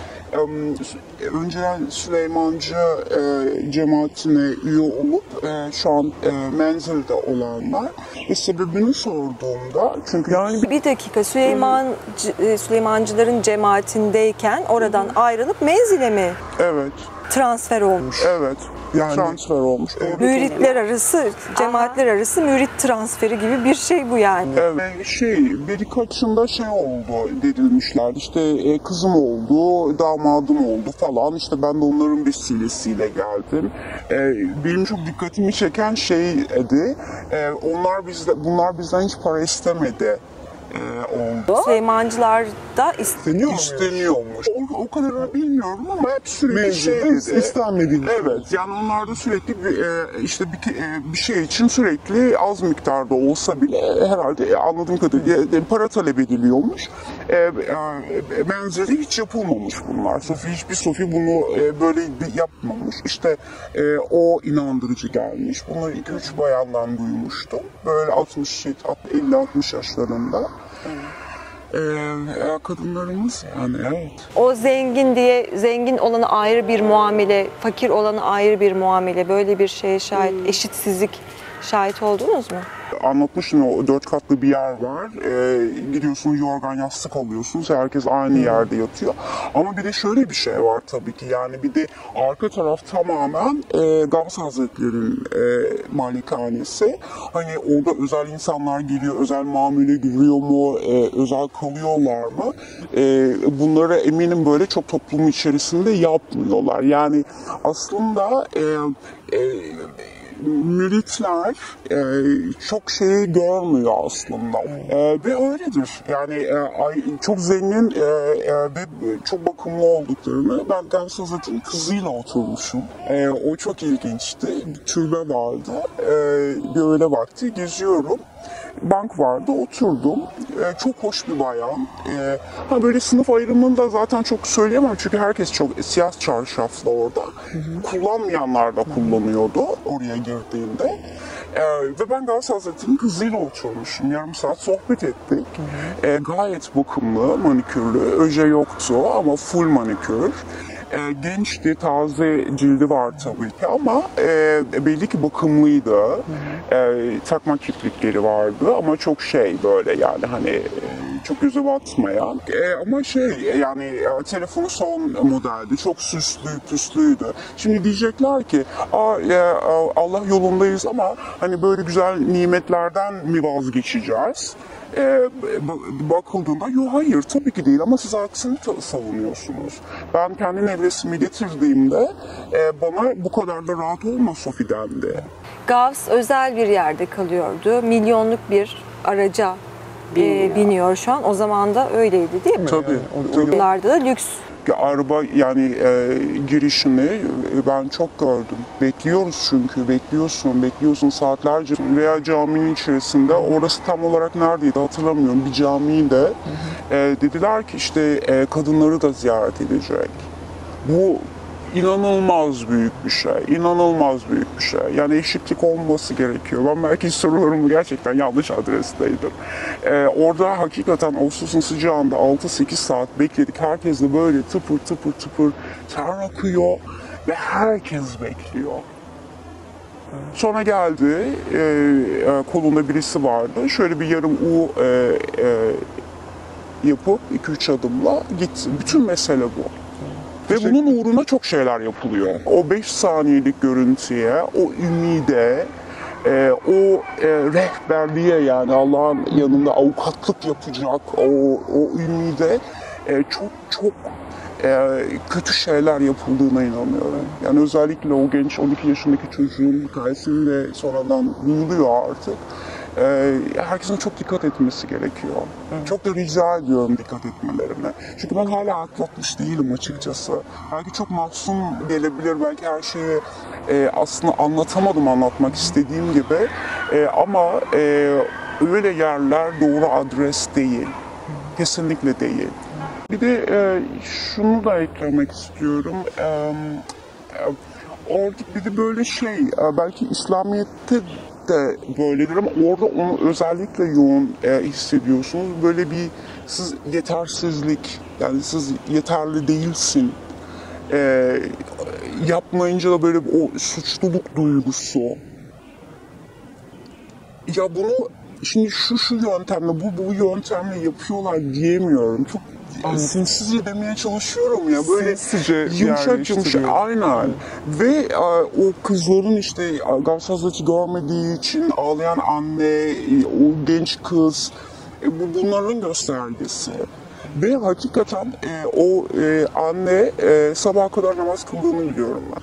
Önceden Süleymancı e, cemaatine üye olup e, şu an e, menzilde olanlar ve sebebini sorduğumda, çünkü yani Bir dakika, Süleyman Süleymancıların cemaatindeyken oradan ayrılıp menzile mi evet, transfer olmuş? evet yani transfer olmuş. Orada Müritler arası, cemaatler arası mürit transferi gibi bir şey bu yani. Evet, şey, birkaçında şey oldu dedilmişler, işte e, kızım oldu, damadım oldu falan, işte ben de onların vesilesiyle geldim. E, benim çok dikkatimi çeken şeydi, e, onlar bizde, bunlar bizden hiç para istemedi. e, oldu. Süleymancılar'da isteniyor İsteniyormuş. O, o kadarını bilmiyorum ama hep sürekli şey dedi. İstenmediğini. Evet, yani onlar da sürekli bir, e, işte bir, e, bir şey için sürekli az miktarda olsa bile herhalde e, anladığım kadarıyla e, para talep ediliyormuş. E, e, benzeri hiç yapılmamış bunlar. Sofi hiçbir Sofi bunu e, böyle bir yapmamış. İşte e, o inandırıcı gelmiş. Bunları iki üç bayandan duymuştum. Böyle altmış elli altmış yaşlarında. Ee, kadınlarımız yani evet. O zengin diye zengin olanı ayrı bir muamele, fakir olanı ayrı bir muamele, böyle bir şeye şahit, eşitsizlik şahit oldunuz mu? Anlatmıştım, o dört katlı bir yer var. Ee, gidiyorsunuz, yorgan yastık alıyorsunuz. Herkes aynı yerde yatıyor. Ama bir de şöyle bir şey var tabii ki. Yani bir de arka taraf tamamen e, Gavs Hazretleri'nin e, malikanesi. Hani orada özel insanlar geliyor, özel muamele görüyor mu, e, özel kalıyorlar mı? E, bunları eminim böyle çok toplumun içerisinde yapmıyorlar. Yani aslında e, e, müritler e, çok şeyi görmüyor aslında e, ve öyledir. Yani e, çok zengin e, e, ve çok bakımlı olduklarını ben Gavs Hazretleri'nin kızıyla oturmuşum. E, o çok ilginçti. Bir türbe vardı. E, bir öğle vakti geziyorum. Bank vardı, oturdum. Ee, çok hoş bir bayan. Ee, ha böyle sınıf ayrımını da zaten çok söyleyemem çünkü herkes çok siyah çarşaflı orada. Hı hı. Kullanmayanlar da kullanıyordu oraya girdiğinde. Ee, ve ben Gavs Hazretleri'nin kızıyla oturmuşum. Yarım saat sohbet ettik. Hı hı. Ee, gayet bakımlı, manikürlü. Öje yoktu ama full manikür. E, gençti, taze cildi var tabii ki ama e, belli ki bakımlıydı. Hı hı. E, takma kirpikleri vardı ama çok şey böyle yani hani e, çok göze batmayan. E, ama şey yani e, telefonu son modeldi, çok süslü, püslüydü. Şimdi diyecekler ki Aa, e, Allah yolundayız ama hani böyle güzel nimetlerden mi vazgeçeceğiz? E, bakıldığında yok hayır tabii ki değil ama siz aksini savunuyorsunuz. Ben kendi nevresimi getirdiğimde e, bana bu kadar da rahat olma Sofi dendi. Gavs özel bir yerde kalıyordu. Milyonluk bir araca e, biniyor şu an. O zaman da öyleydi değil mi? Tabii. Yani, Yıllarda da lüks. Araba yani e, girişini ben çok gördüm. Bekliyoruz çünkü, bekliyorsun, bekliyorsun saatlerce. Veya caminin içerisinde, orası tam olarak neredeydi hatırlamıyorum, bir camide e, dediler ki işte e, kadınları da ziyaret edecek. Bu inanılmaz büyük bir şey, inanılmaz büyük bir şey. Yani eşitlik olması gerekiyor. Ben belki sorularımı gerçekten yanlış adresteydim. Ee, orada hakikaten Ağustos'un sıcağında altı sekiz saat bekledik. Herkes de böyle tıpır tıpır tıpır ter akıyor ve herkes bekliyor. Sonra geldi, e, e, kolunda birisi vardı. Şöyle bir yarım U e, e, yapıp iki üç adımla gitti. Bütün mesele bu. Ve bunun uğruna çok şeyler yapılıyor. O beş saniyelik görüntüye, o ümide, e, o e, rehberliğe yani Allah'ın yanında avukatlık yapacak o, o ümide e, çok çok e, kötü şeyler yapıldığına inanıyorum. Yani özellikle o genç on iki yaşındaki çocuğun hikayesini de sonradan duyuluyor artık. Ee, herkesin çok dikkat etmesi gerekiyor. Hı. Çok da rica ediyorum dikkat etmelerine. Çünkü ben hala atlatmış değilim açıkçası. Belki çok masum gelebilir, belki her şeyi e, aslında anlatamadım anlatmak istediğim gibi. E, ama e, öyle yerler doğru adres değil. Kesinlikle değil. Bir de e, şunu da eklemek istiyorum. E, e, orada bir de böyle şey, e, belki İslamiyet'te de böyledir ama orada onu özellikle yoğun e, hissediyorsunuz. Böyle bir siz yetersizlik, yani siz yeterli değilsin. E, yapmayınca da böyle o suçluluk duygusu. Ya bunu şimdi şu şu yöntemle, bu bu yöntemle yapıyorlar diyemiyorum. Çok yani sinsizce demeye çalışıyorum ya, böyle yumuşak yumuşak, aynen. Ve o kızların işte Gavs Hazretleri görmediği için ağlayan anne, o genç kız, bu bunların göstergesi. Ve hakikaten o anne sabaha kadar namaz kıldığını biliyorum ben.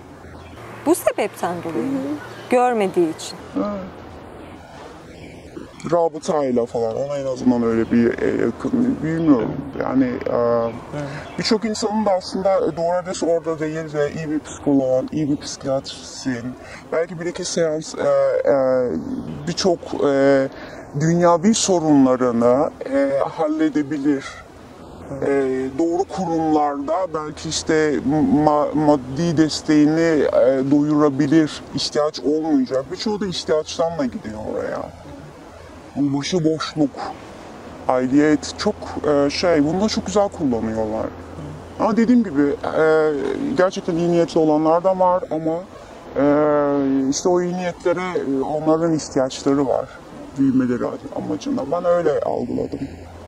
Bu sebepten dolayı mı? Görmediği için. Evet. rabıtayla falan, ona en azından öyle bir e, yakın, bilmiyorum. Yani e, birçok insanın da aslında doğru adres orada değil de iyi bir psikolog, iyi bir psikiyatristin, belki bir iki seans e, e, birçok e, dünyavi sorunlarını e, halledebilir. E, doğru kurumlarda belki işte ma- maddi desteğini e, doyurabilir, ihtiyaç olmayacak. Birçoğu da ihtiyaçtan da gidiyor oraya. Başıboşluk, aidiyet çok e, şey, bunu da çok güzel kullanıyorlar. Ama dediğim gibi e, gerçekten iyi niyetli olanlar da var ama e, işte o iyi niyetlere e, onların ihtiyaçları var büyümeleri amacında. Ben öyle algıladım.